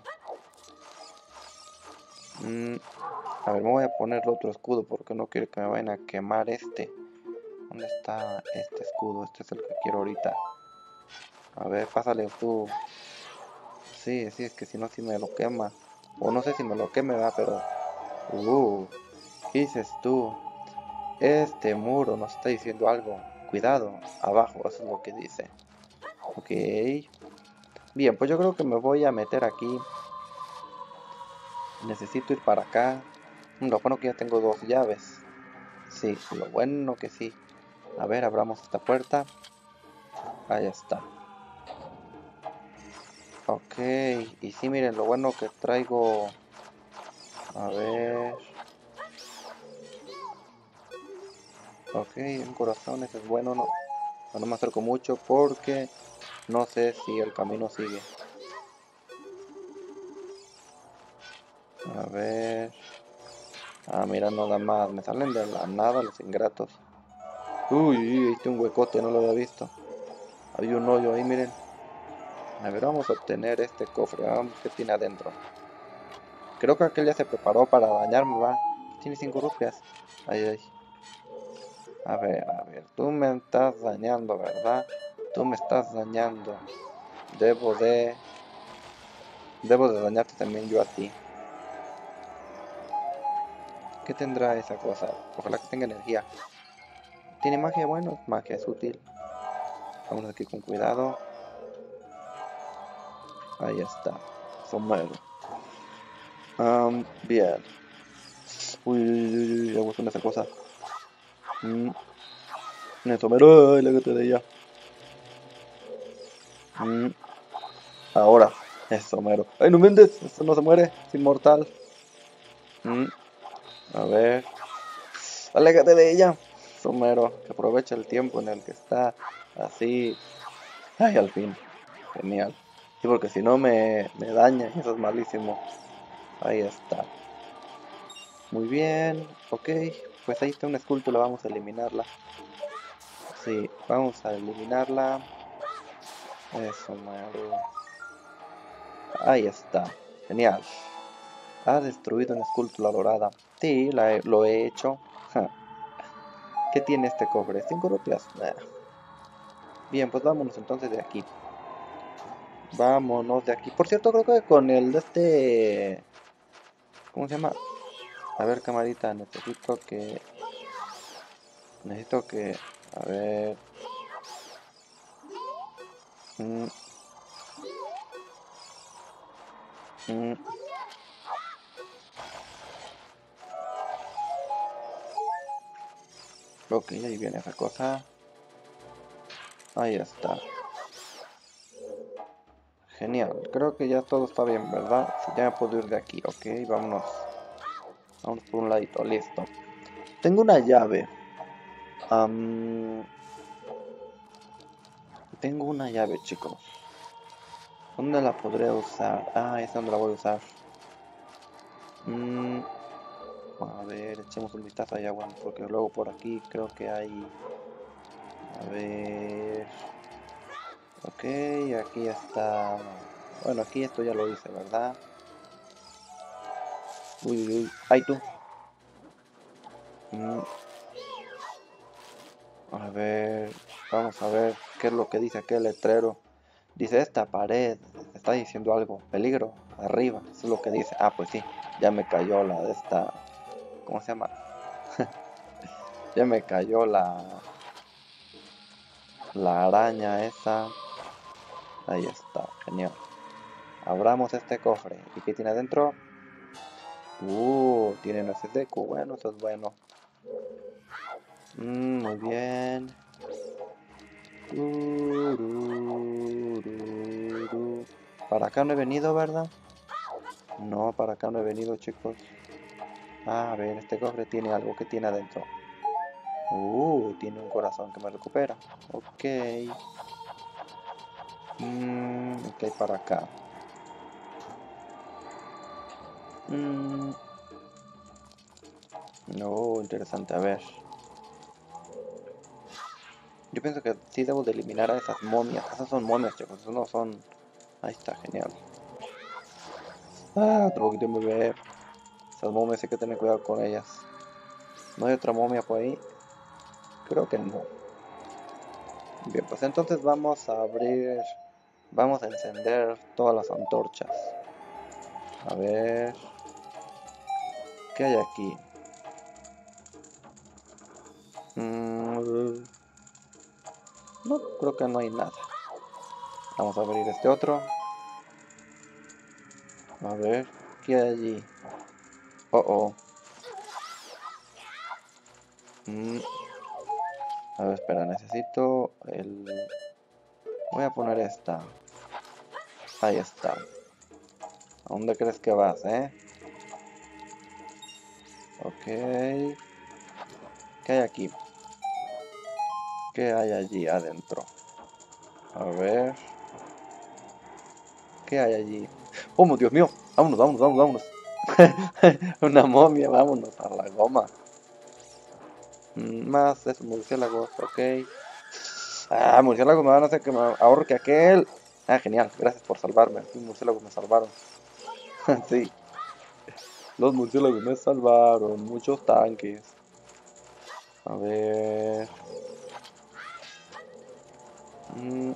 [SPEAKER 1] Mm, a ver, me voy a poner el otro escudo porque no quiero que me vayan a quemar este. ¿Dónde está este escudo? Este es el que quiero ahorita. A ver, pásale tú. Sí, sí, es que si no, si me lo quema. O no sé si me lo queme, va, pero... Uh, ¿qué dices tú? Este muro nos está diciendo algo. Cuidado, abajo, eso es lo que dice. Ok. Bien, pues yo creo que me voy a meter aquí. Necesito ir para acá. Lo bueno que ya tengo dos llaves. Sí, lo bueno que sí. A ver, abramos esta puerta. Ahí está. Ok, y sí, miren, lo bueno que traigo... A ver... Ok, un corazón, ese es bueno, no, no me acerco mucho porque no sé si el camino sigue. A ver... Ah, mira, nada más, me salen de la nada los ingratos. Uy, uy, ahí tiene un huecote, no lo había visto. Hay un hoyo ahí, miren. A ver, vamos a obtener este cofre, vamos, ¿qué tiene adentro? Creo que aquel ya se preparó para dañarme, va. Tiene cinco rupias. Ay, ay. A ver, a ver, tú me estás dañando, ¿verdad? Tú me estás dañando. Debo de... Debo de dañarte también yo a ti. ¿Qué tendrá esa cosa? Ojalá que tenga energía. ¿Tiene magia? Bueno, magia es útil. Vamos aquí con cuidado. Ahí está. Somero. Um, bien. Uy, uy, uy, uy, uy, con esa cosa. Mm, el somero, ay, lágate de ella. Mm, ahora. Es somero. ¡Ay, no Méndez! Esto no se muere. Es inmortal. Mm, a ver. Aléjate de ella. Somero, que aprovecha el tiempo en el que está así. Ay, al fin. Genial. Sí, porque si no me, me daña y eso es malísimo. Ahí está. Muy bien. Ok. Pues ahí está una escultura. Vamos a eliminarla. Sí, vamos a eliminarla. Eso, mero. Ahí está. Genial. Ha destruido una escultura dorada. Sí, la he- lo he hecho. Ja. ¿Qué tiene este cofre? ¿Cinco rupias? Nah. Bien, pues vámonos entonces de aquí. Vámonos de aquí. Por cierto, creo que con el de este... ¿Cómo se llama? A ver, camarita, necesito que... Necesito que... A ver... Mm, mm, ok, ahí viene esa cosa. Ahí está. Genial. Creo que ya todo está bien, ¿verdad? Sí, ya me puedo ir de aquí. Ok, vámonos. Vamos por un ladito. Listo. Tengo una llave. Am, tengo una llave, chicos. ¿Dónde la podré usar? Ah, esa donde la voy a usar. Mm, a ver, echemos un vistazo allá, bueno, porque luego por aquí creo que hay... A ver... Ok, aquí está... Bueno, aquí esto ya lo hice, ¿verdad? Uy, uy, uy. ¡Ay, tú! Mm, a ver... Vamos a ver qué es lo que dice aquel letrero. Dice, esta pared está diciendo algo. Peligro, arriba. Eso es lo que dice. Ah, pues sí. Ya me cayó la de esta... ¿Cómo se llama? Ya me cayó la... La araña esa. Ahí está. Genial. Abramos este cofre. ¿Y qué tiene adentro? Uh, tiene un S D Q. Bueno, eso es bueno. Mm, muy bien. Turururu. Para acá no he venido, ¿verdad? No, para acá no he venido, chicos. Ah, a ver, este cofre tiene algo que tiene adentro. Uh, tiene un corazón que me recupera. Ok. Mm, ¿qué hay para acá? Mm, no, interesante, a ver. Yo pienso que sí debo de eliminar a esas momias. Esas son momias, chicos, esos no son... Ahí está, genial. Ah, otro poquito de bebé. Esas momias hay que tener cuidado con ellas. ¿No hay otra momia por ahí? Creo que no. Bien, pues entonces vamos a abrir... Vamos a encender todas las antorchas. A ver... ¿Qué hay aquí? Mm, no, creo que no hay nada. Vamos a abrir este otro. A ver, ¿qué hay allí? Oh, oh. Mm, a ver, espera, necesito el... Voy a poner esta. Ahí está. ¿A dónde crees que vas, eh? Ok. ¿Qué hay aquí? ¿Qué hay allí adentro? A ver. ¿Qué hay allí? ¡Oh, Dios mío! Vámonos, vámonos, vámonos, vámonos. Una momia, vámonos a la goma. Mm, más de esos murciélagos, ok. Ah, murciélagos me van a hacer que me ahorque aquel. Ah, genial, gracias por salvarme. Los murciélagos me salvaron. Sí, los murciélagos me salvaron. Muchos tanques. A ver. Mm,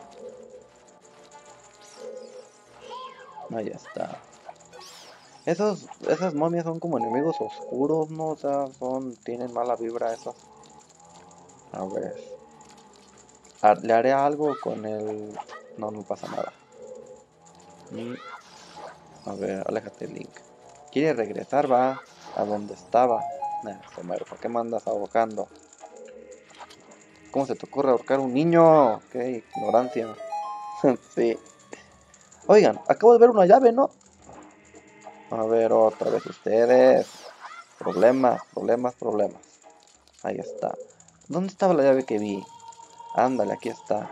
[SPEAKER 1] ahí está. Esos, esas momias son como enemigos oscuros, ¿no? O sea, son, tienen mala vibra esas. A ver. Ah, ¿le haré algo con el...? No, no pasa nada. Mm, a ver, aléjate, Link. ¿Quiere regresar? Va a donde estaba. Nah, se muere. ¿Por qué me andas ahogando? ¿Cómo se te ocurre ahorcar a un niño? Qué ignorancia. Sí. Oigan, acabo de ver una llave, ¿no? A ver, otra vez ustedes. Problemas, problemas, problemas. Ahí está. ¿Dónde estaba la llave que vi? Ándale, aquí está.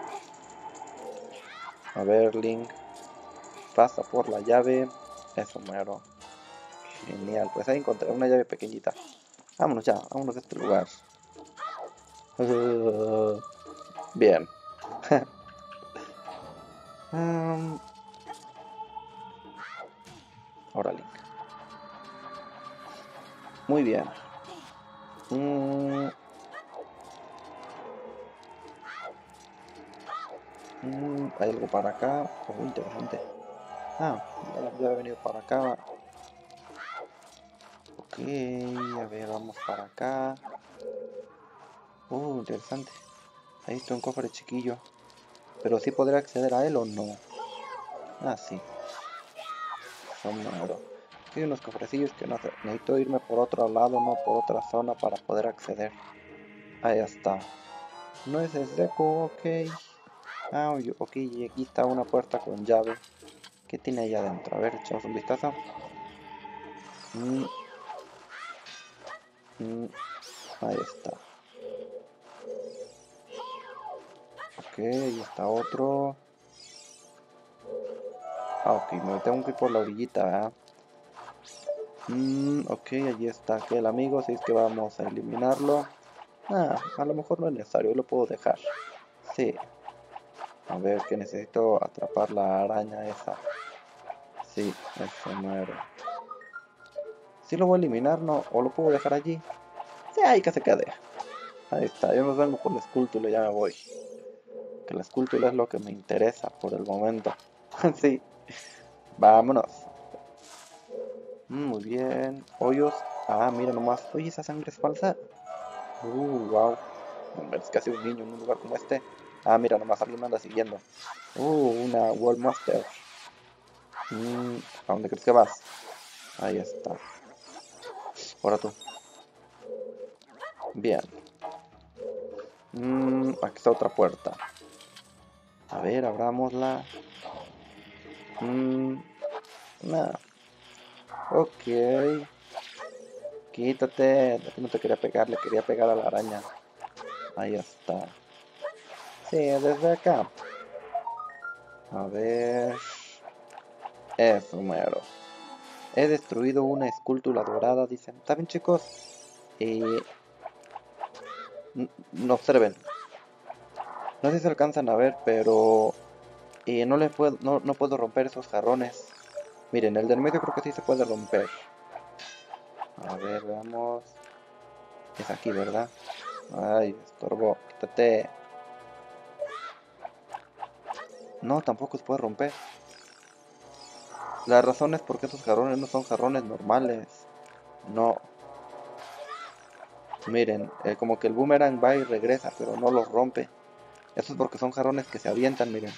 [SPEAKER 1] A ver, Link. Pasa por la llave. Eso muero. Genial. Pues ahí encontré una llave pequeñita. Vámonos ya, vámonos de este lugar. Uh, bien. um, ahora Link. Muy bien. Mm, mm, hay algo para acá. Oh, interesante. Ah, ya, ya he venido para acá. Ok, a ver, vamos para acá. Uh, interesante. Ahí está un cofre chiquillo. Pero sí podré acceder a él o no. Ah, sí. Son número. Hay unos cofrecillos que no sé. Necesito irme por otro lado, no por otra zona para poder acceder. Ahí está. No es el seco, ok. Ah, oye, ok, y aquí está una puerta con llave. ¿Qué tiene ahí adentro? A ver, echamos un vistazo. Mm, mm, ahí está. Ok, ahí está otro. Ah, ok, me tengo que ir por la orillita, ¿verdad? Mm, ok, allí está aquel amigo, si es que vamos a eliminarlo. Ah, a lo mejor no es necesario, lo puedo dejar. Sí. A ver, que necesito atrapar la araña esa. Sí, eso muere. Si lo voy a eliminar, no, o lo puedo dejar allí. Sí, ahí que se quede. Ahí está, yo me vengo por la escultura y ya me voy. Que la escultura es lo que me interesa por el momento. Sí, vámonos. Mm, muy bien. Hoyos. Ah, mira nomás. Oye, esa sangre es falsa. Uh, wow. Hombre, es casi un niño en un lugar como este. Ah, mira nomás, alguien me anda siguiendo. Uh, una Wall Monster. Mm, ¿a dónde crees que vas? Ahí está. Ahora tú. Bien. Mm, aquí está otra puerta. A ver, abrámosla. Mm, nada. Ok. Quítate. No te quería pegar, le quería pegar a la araña. Ahí está. Sí, desde acá. A ver... Eso, mero. He destruido una escultura dorada, dicen. ¿Está bien, chicos? Y... No observen. No sé si se alcanzan a ver, pero... Y no le puedo, no, no puedo romper esos jarrones. Miren, el del medio creo que sí se puede romper. A ver, veamos. Es aquí, ¿verdad? Ay, estorbo. Quítate. No, tampoco se puede romper. La razón es porque esos jarrones no son jarrones normales. No. Miren, eh, como que el boomerang va y regresa, pero no los rompe. Eso es porque son jarrones que se avientan, miren.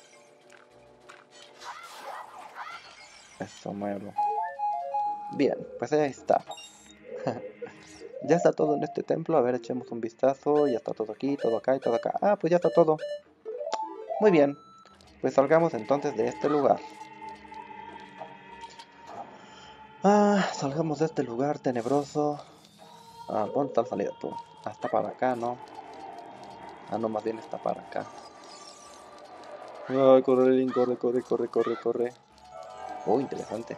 [SPEAKER 1] Eso, mero. Bien, pues ahí está. Ya está todo en este templo. A ver, echemos un vistazo. Ya está todo aquí, todo acá y todo acá. Ah, pues ya está todo. Muy bien. Pues salgamos entonces de este lugar. Ah, salgamos de este lugar tenebroso. Ah, ¿dónde está la salida tú? Ah, está para acá, ¿no? Ah, no, más bien está para acá. Ay, corre, Link, corre, corre, corre, corre, corre. Oh, interesante.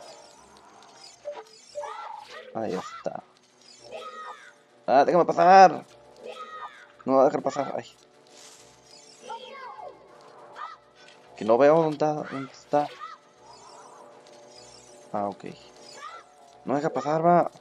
[SPEAKER 1] Ahí está. Ah, déjame pasar. No me va a dejar pasar. Ay. Que no veo dónde está. ¿Dónde está? Ah, ok. No deja pasar, va.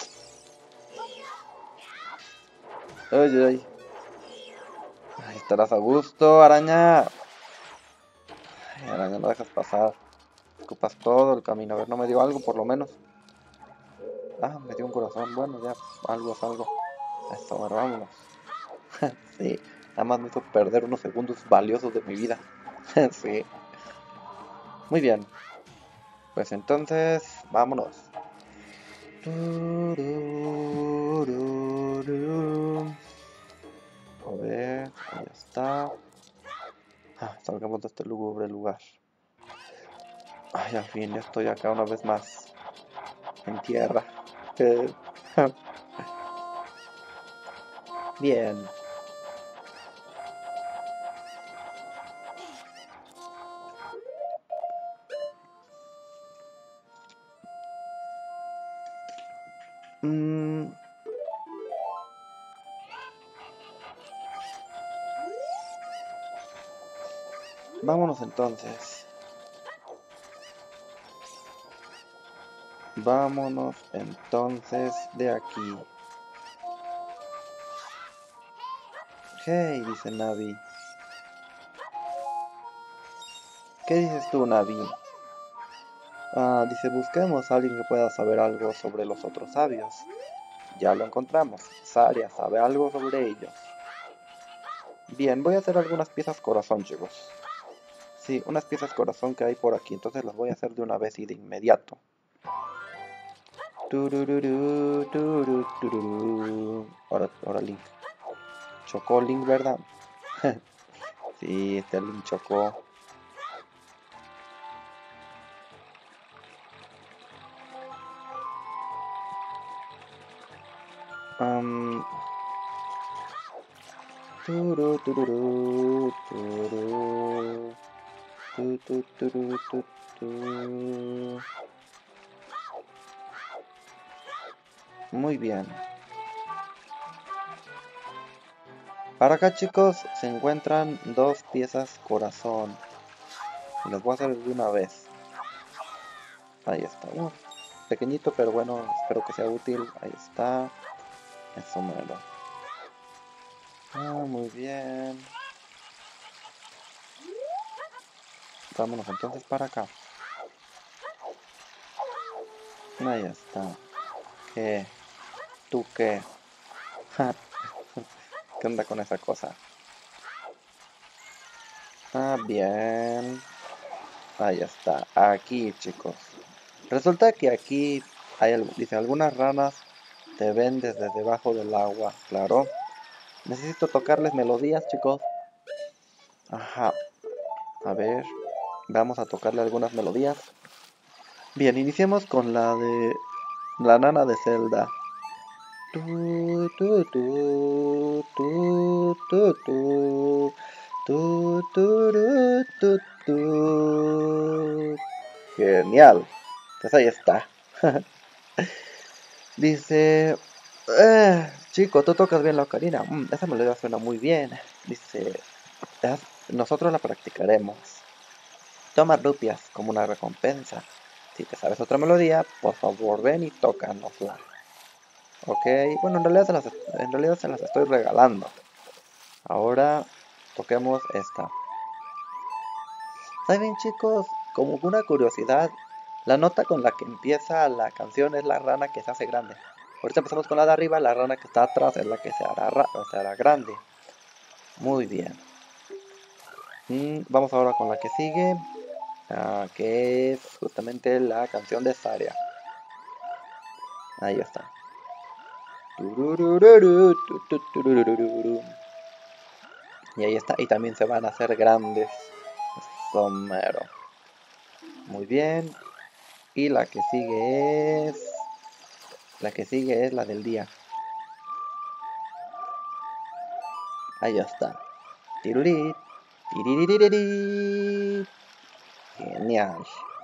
[SPEAKER 1] Ay, ay. Ahí estarás a gusto, araña. Ay, araña, no dejas pasar. Ocupas todo el camino. A ver, no me dio algo por lo menos. Ah, me dio un corazón. Bueno, ya algo es algo. Eso, bueno, vámonos. Sí, nada más me hizo perder unos segundos valiosos de mi vida. Sí. Muy bien. Pues entonces, vámonos. A ver, ahí está. Ah, salgamos de este lúgubre lugar. Ay, al fin, ya estoy acá una vez más. En tierra. Bien. Mm, vámonos entonces. Vámonos entonces de aquí. Hey, dice Navi. ¿Qué dices tú, Navi? Ah, dice, busquemos a alguien que pueda saber algo sobre los otros sabios. Ya lo encontramos. Saria sabe algo sobre ellos. Bien, voy a hacer algunas piezas corazón, chicos. Sí, unas piezas corazón que hay por aquí. Entonces las voy a hacer de una vez y de inmediato. Tururú, tururú, tururú. Ahora, ahora Link. Chocó Link, ¿verdad? Sí, este Link chocó. Um, turu, tururú, tururú, tu, tu, turú, tu, tu. Muy bien. Para acá, chicos, se encuentran dos piezas corazón. Las voy a hacer de una vez. Ahí está. Uh, pequeñito, pero bueno, espero que sea útil. Ahí está. Eso mero. Ah, muy bien. Vámonos entonces para acá. Ahí está. ¿Qué? ¿Tú qué? ¿Qué onda con esa cosa? Ah, bien. Ahí está. Aquí, chicos. Resulta que aquí hay, dice, algunas ranas te ven desde debajo del agua. Claro. Necesito tocarles melodías, chicos. Ajá. A ver. Vamos a tocarle algunas melodías. Bien, iniciemos con la de la nana de Zelda. Tu, tu, tu, tu, tu, tu, tu, tu, tu, tu, Tu. Genial. Pues ahí está. Dice... Eh, chico, tú tocas bien la ocarina. Mm, esa melodía suena muy bien. Dice... "Es- Nosotros la practicaremos. Toma rupias como una recompensa. Si te sabes otra melodía, por favor ven y tócanosla. Ok, bueno, en realidad, se las, en realidad se las estoy regalando. Ahora toquemos esta. ¿Saben, chicos? Como una curiosidad, la nota con la que empieza la canción es la rana que se hace grande. Ahorita empezamos con la de arriba, la rana que está atrás es la que se hará, ra- se hará grande. Muy bien. Mm, vamos ahora con la que sigue, ah, que es justamente la canción de Saria. Ahí está. Tururururu, tu, tu, tururururu. Y ahí está, y también se van a hacer grandes. Somero. Muy bien. Y la que sigue es... La que sigue es la del día. Ahí está. Tirurí. Tiriririri. Genial.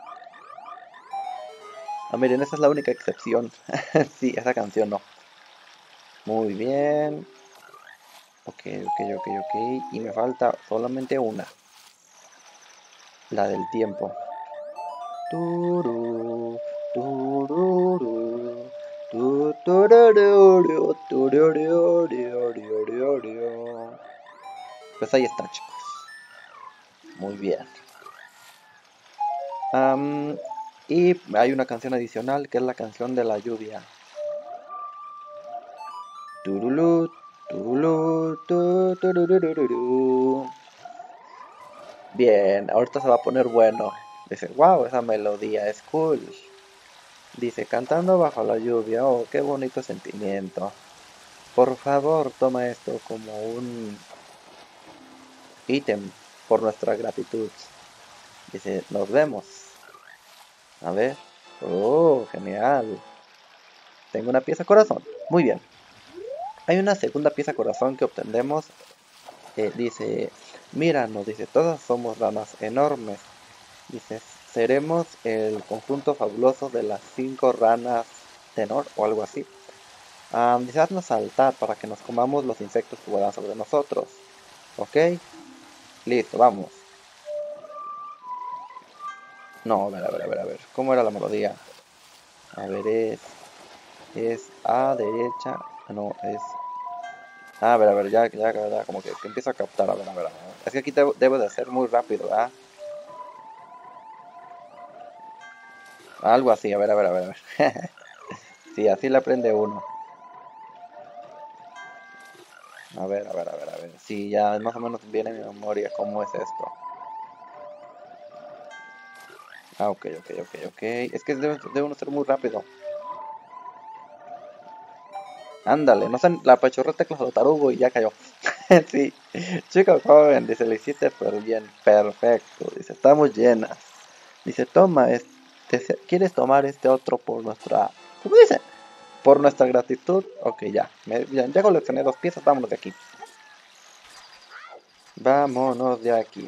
[SPEAKER 1] Ah, miren, esa es la única excepción. Sí, esa canción no. Muy bien. Ok, ok, ok, ok. Y me falta solamente una. La del tiempo. Turu, tururu, tu, turururu, turururu. Pues ahí está, chicos. Muy bien. Am, y hay una canción adicional que es la canción de la lluvia. Turulú, turulú, tu, tururururu. Bien, ahorita se va a poner bueno. Dice, wow, esa melodía es cool. Dice, cantando bajo la lluvia, oh, qué bonito sentimiento. Por favor, toma esto como un ítem por nuestra gratitud. Dice, nos vemos. A ver. Oh, genial. Tengo una pieza corazón. Muy bien. Hay una segunda pieza corazón que obtenemos. Eh, dice, mira, nos dice, todas somos ranas enormes. Dice, seremos el conjunto fabuloso de las cinco ranas tenor o algo así. Ah, dice, haznos saltar para que nos comamos los insectos que vuelan sobre nosotros. Ok, listo, vamos. No, a ver, a ver, a ver, a ver. ¿Cómo era la melodía? A ver, es... Es a derecha. No, es... A ver, a ver, ya, ya, ya, como que, que empiezo a captar. A ver, a ver, a ver. Es que aquí debo, debo de ser muy rápido, ¿verdad? Algo así, a ver, a ver, a ver, a ver. Sí, así le aprende uno. A ver, a ver, a ver, a ver. Sí, ya más o menos viene en mi memoria cómo es esto. Ah, ok, ok, ok, ok. Es que debe, debe uno ser muy rápido. Ándale, no sé, la pachorra teclas de tarugo y ya cayó. Sí, chico joven, dice, lo hiciste pero bien, perfecto. Dice, estamos llenas. Dice, toma, este, ¿quieres tomar este otro por nuestra... ¿Cómo dice? Por nuestra gratitud. Ok, ya, me, ya, ya coleccioné dos piezas, vámonos de aquí. Vámonos de aquí.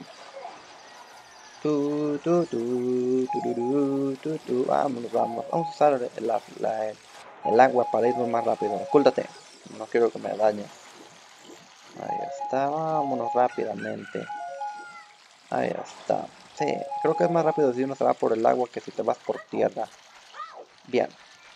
[SPEAKER 1] Tu, tu, tu, tu, tu, tu, tu, vámonos, vamos. Vamos a usar el, la, la, el agua para irnos más rápido. Ocúltate, no quiero que me dañe. Ahí está, vámonos rápidamente. Ahí está. Sí, creo que es más rápido si uno se va por el agua que si te vas por tierra. Bien.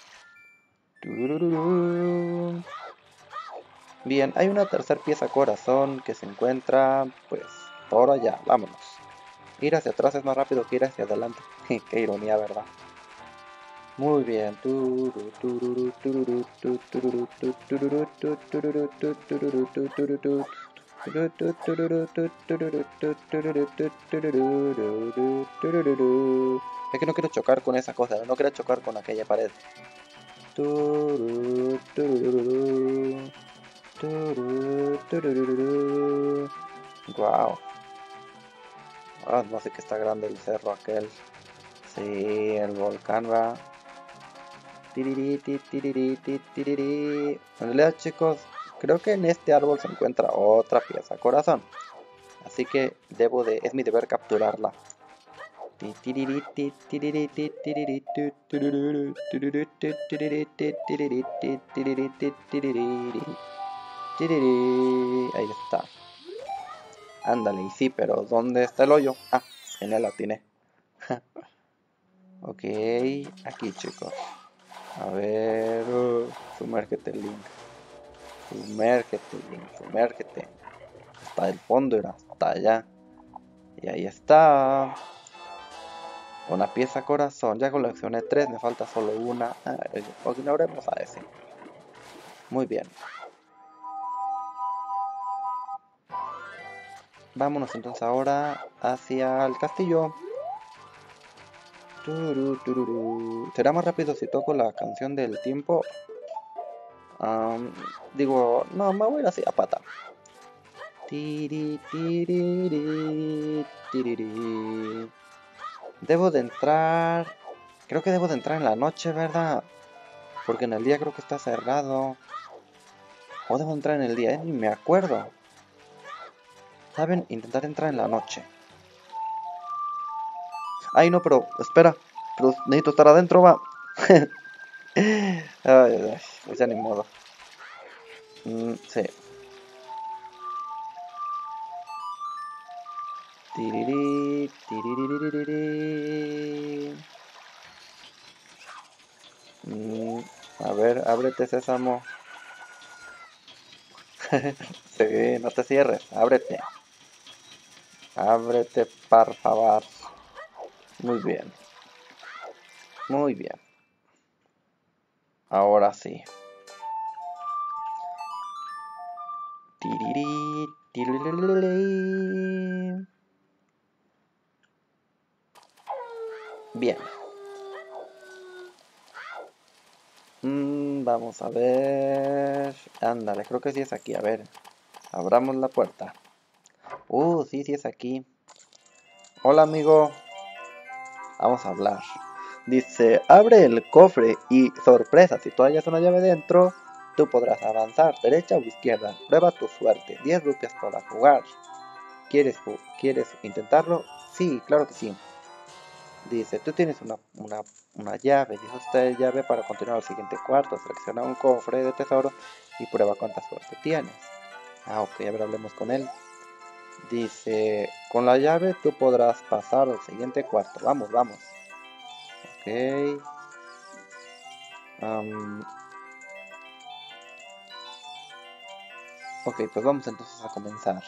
[SPEAKER 1] Turururú. Bien, hay una tercera pieza corazón que se encuentra, pues, por allá. Vámonos. Ir hacia atrás es más rápido que ir hacia adelante. Qué ironía, ¿verdad? Muy bien. Turu, tururu, tururu, tu, tururu, tu, tururu, tu, tururu, tu, tururu, tu, tururu, tu. Es que no quiero chocar con esa cosa, no quiero chocar con aquella pared. Wow. Ah, no sé que está grande el cerro aquel. Sí, el volcán va. Tiriri, ti, tiriri, ti, tiriri. En realidad, chicos, creo que en este árbol se encuentra otra pieza corazón. Así que debo de, es mi deber capturarla. Ahí está. Ándale, y sí, pero ¿dónde está el hoyo? Ah, genial, la tiene. Ok, aquí chicos. A ver, uh, sumérgete, Link. Sumérgete, Link, sumérgete. Hasta el fondo era, hasta allá. Y ahí está. Una pieza corazón. Ya coleccioné tres, me falta solo una. Ah, ignoremos a ese. Muy bien. Vámonos entonces ahora hacia el castillo. Turu, tururú. ¿Será más rápido si toco la canción del tiempo? Um, digo, no, me voy a ir así a pata. Tiri, tiriri, tiriri. Debo de entrar. Creo que debo de entrar en la noche, ¿verdad? Porque en el día creo que está cerrado. O debo entrar en el día, ¿eh? Ni me acuerdo. ¿Saben? Intentar entrar en la noche. Ay, no, pero espera. Pero necesito estar adentro, va. Ay, ay, ay, pues ya ni modo. Mm, sí. Tiriri, tiririririri. Mm, a ver, ábrete, sésamo. Sí, no te cierres, ábrete. Ábrete, por favor. Muy bien. Muy bien. Ahora sí. Tiriri, tiririri. Bien. Mm, vamos a ver. Ándale, creo que sí es aquí. A ver. Abramos la puerta. Uh, sí, sí es aquí. Hola, amigo. Vamos a hablar. Dice, abre el cofre y sorpresa, si tú hallas una llave dentro, tú podrás avanzar, derecha o izquierda. Prueba tu suerte. diez rupias para jugar. ¿Quieres, ¿Quieres intentarlo? Sí, claro que sí. Dice, tú tienes una, una, una llave. Dice usted llave para continuar al siguiente cuarto. Selecciona un cofre de tesoro y prueba cuánta suerte tienes. Ah, ok, a ver, hablemos con él. Dice, con la llave tú podrás pasar al siguiente cuarto. Vamos, vamos. Ok. Um, ok, pues vamos entonces a comenzar.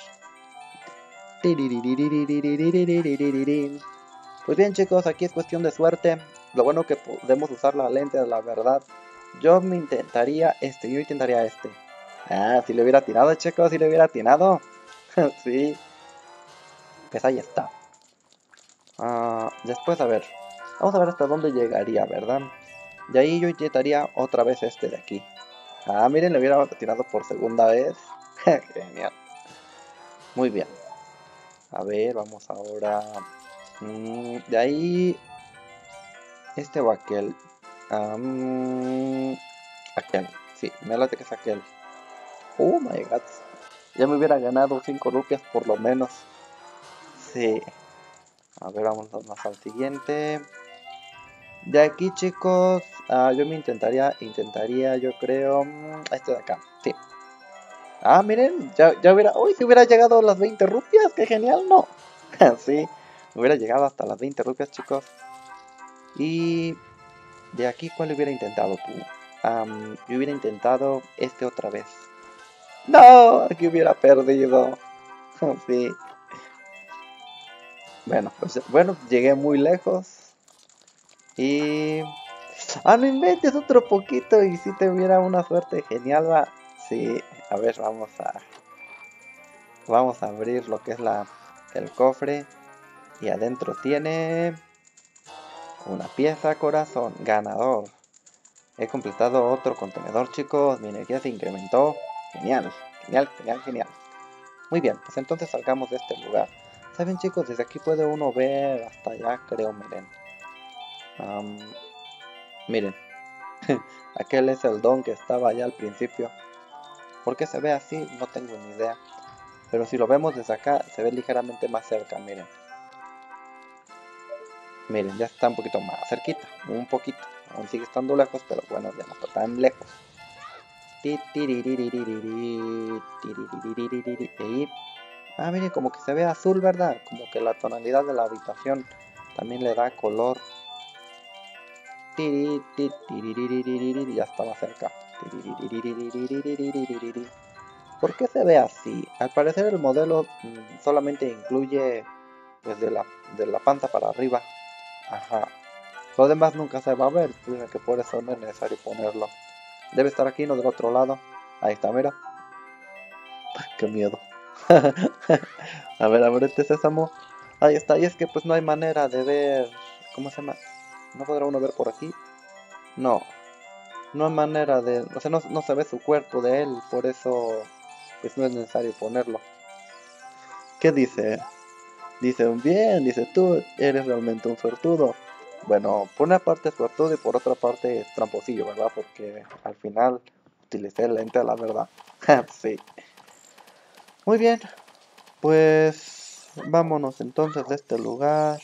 [SPEAKER 1] Pues bien chicos, aquí es cuestión de suerte. Lo bueno que podemos usar la lente de la verdad. Yo me intentaría este, yo intentaría este. Ah, si le hubiera tirado chicos, si le hubiera tirado. Sí. Pues ahí está. Uh, después a ver. Vamos a ver hasta dónde llegaría, ¿verdad? De ahí yo intentaría otra vez este de aquí. Ah, miren, le hubiera tirado por segunda vez. Genial. Muy bien. A ver, vamos ahora. Mm, de ahí. Este o aquel. Um, aquel. Sí, me late que es aquel. Oh my god. Ya me hubiera ganado cinco rupias por lo menos. Sí. A ver, vamos más al siguiente. De aquí, chicos. Uh, yo me intentaría. Intentaría, yo creo. Este de acá. Sí. Ah, miren. Ya, ya hubiera. Uy, si hubiera llegado a las veinte rupias. Qué genial, ¿no? Sí. Hubiera llegado hasta las veinte rupias, chicos. Y de aquí, ¿cuál hubiera intentado tú? Um, yo hubiera intentado este otra vez. ¡No! Aquí hubiera perdido. Sí. Bueno, pues bueno, llegué muy lejos. Y... ¡Ah, no inventes otro poquito! Y si te hubiera una suerte genial, va. Sí, a ver, vamos a... Vamos a abrir lo que es la... el cofre. Y adentro tiene... una pieza corazón, ganador. He completado otro contenedor, chicos. Mi energía se incrementó. Genial, genial, genial, genial. Muy bien, pues entonces salgamos de este lugar. ¿Saben, chicos? Desde aquí puede uno ver hasta allá, creo, miren. Um, miren. Aquel es el don que estaba allá al principio. ¿Por qué se ve así? No tengo ni idea. Pero si lo vemos desde acá, se ve ligeramente más cerca, miren. Miren, ya está un poquito más cerquita, un poquito. Aún sigue estando lejos, pero bueno, ya no está tan lejos. Ti, tiririririri, tiririririri, y- Ah, miren, como que se ve azul, ¿verdad? Como que la tonalidad de la habitación también le da color. Tiri, ti, tiririririri, ya estaba cerca. Tiririririririririririri. ¿Por qué se ve así? Al parecer el modelo mm, solamente incluye pues de la, de la panza para arriba. Ajá. Lo demás nunca se va a ver, pues, que por eso no es necesario ponerlo. Debe estar aquí, no del otro lado. Ahí está, mira. Qué miedo. A ver, a ver este sésamo. Ahí está, y es que pues no hay manera de ver. ¿Cómo se llama? ¿No podrá uno ver por aquí? No, no hay manera de. O sea, no, no se ve su cuerpo de él, por eso pues no es necesario ponerlo. ¿Qué dice? Dice, bien, dice, tú eres realmente un suertudo. Bueno, por una parte es suertudo y por otra parte es tramposillo, ¿verdad? Porque al final utilicé el lente a la verdad. Sí. Muy bien, pues vámonos entonces de este lugar.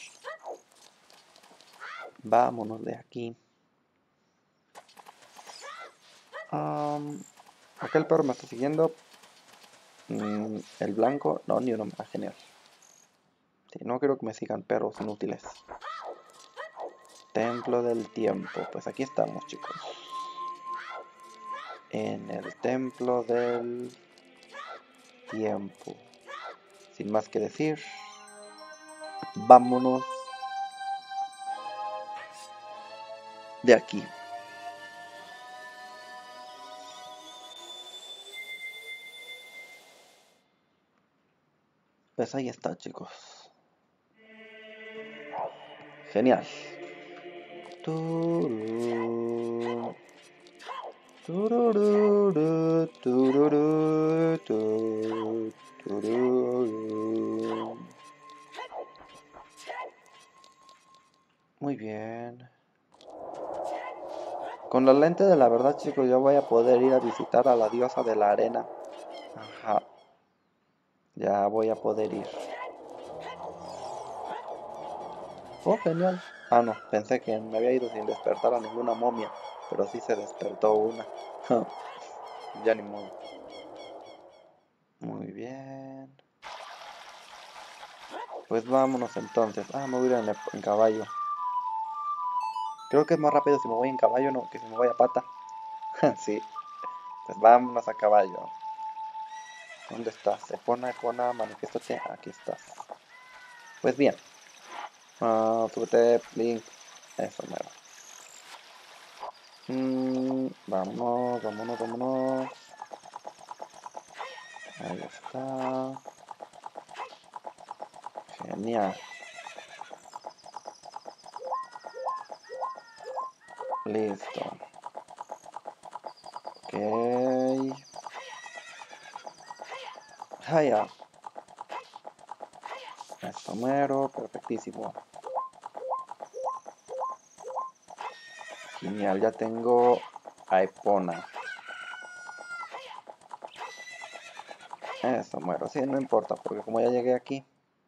[SPEAKER 1] Vámonos de aquí. Um, Acá el perro me está siguiendo. Mm, el blanco, no, ni uno más, genial. Sí, no quiero que me sigan perros inútiles. Templo del tiempo. Pues aquí estamos, chicos. En el templo del tiempo. Sin más que decir, vámonos de aquí. Pues ahí está, chicos. Genial. Tururú. Tururú, tururú, tu, tururú. Muy bien. Con la lente de la verdad, chicos, yo voy a poder ir a visitar a la diosa de la arena. Ajá. Ya voy a poder ir. Oh, genial. Ah, no, pensé que me había ido sin despertar a ninguna momia, pero sí se despertó una. Ya ni modo. Muy bien. Pues vámonos entonces. Ah, me voy a ir en, en caballo. Creo que es más rápido si me voy en caballo, no, que si me voy a pata. Sí. Pues vámonos a caballo. ¿Dónde estás? Epona, Epona, manifiéstate. Aquí estás. Pues bien. Ah, súbete, Link. Eso, mero. Mm, vámonos, vámonos, vámonos. Ahí está. Genial. Listo. Ok. Ah, ya. Eso mero, perfectísimo. Genial, ya tengo a Epona. Eso mero, sí, no importa, porque como ya llegué aquí.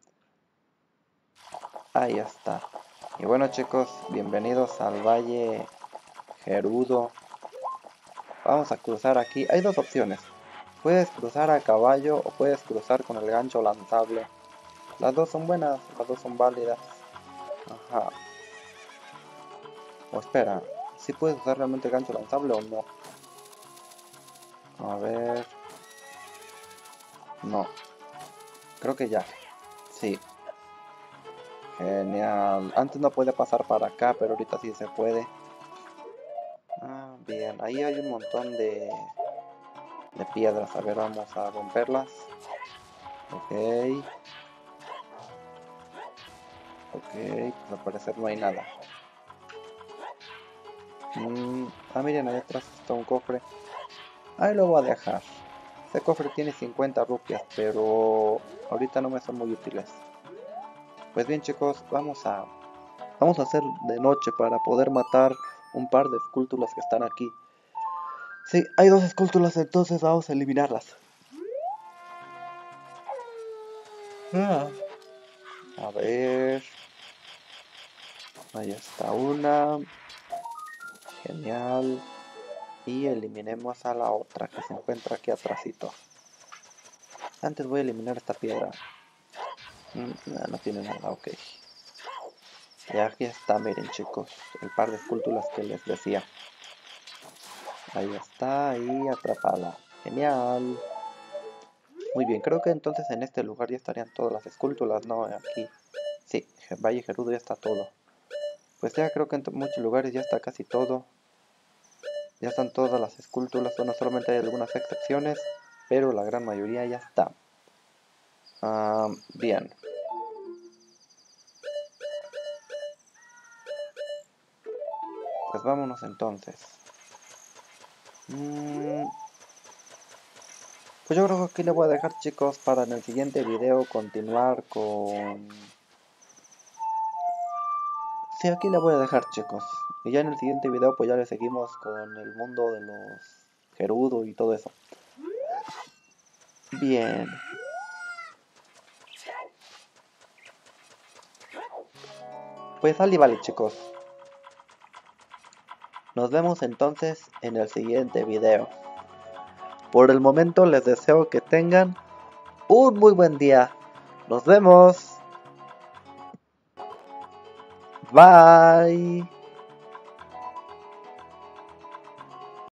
[SPEAKER 1] Ahí está. Y bueno, chicos, bienvenidos al Valle Gerudo. Vamos a cruzar aquí. Hay dos opciones. Puedes cruzar a caballo o puedes cruzar con el gancho lanzable. Las dos son buenas, las dos son válidas. Ajá. O espera, ¿sí puedes usar realmente el gancho lanzable o no? A ver. No. Creo que ya. Sí. Genial. Antes no podía pasar para acá, pero ahorita sí se puede. Ah, bien. Ahí hay un montón de, de piedras. A ver, vamos a romperlas. Ok. Ok. Pues al parecer no hay nada. Mm, ah, miren, ahí atrás está un cofre. Ahí lo voy a dejar. Este cofre tiene cincuenta rupias, pero ahorita no me son muy útiles. Pues bien, chicos, vamos a vamos a hacer de noche para poder matar un par de esculturas que están aquí. Sí, hay dos esculturas, entonces vamos a eliminarlas. Ah. A ver. Ahí está una. Genial. Y eliminemos a la otra que se encuentra aquí atrásito. Antes voy a eliminar esta piedra. Mm, no, no tiene nada, ok. Y aquí está, miren chicos, el par de esculturas que les decía. Ahí está, ahí atrapada. Genial. Muy bien, creo que entonces en este lugar ya estarían todas las esculturas, ¿no? Aquí. Sí, Valle Gerudo ya está todo. Pues ya creo que en muchos lugares ya está casi todo. Ya están todas las esculturas, bueno, solamente hay algunas excepciones, pero la gran mayoría ya está. Ah, bien. Pues vámonos entonces. Mm, pues yo creo que aquí le voy a dejar, chicos, para en el siguiente video continuar con... Sí, aquí le voy a dejar, chicos. Y ya en el siguiente video pues ya le seguimos con el mundo de los Gerudo y todo eso. Bien. Pues sale y vale, chicos. Nos vemos entonces en el siguiente video. Por el momento les deseo que tengan un muy buen día. Nos vemos. Bye.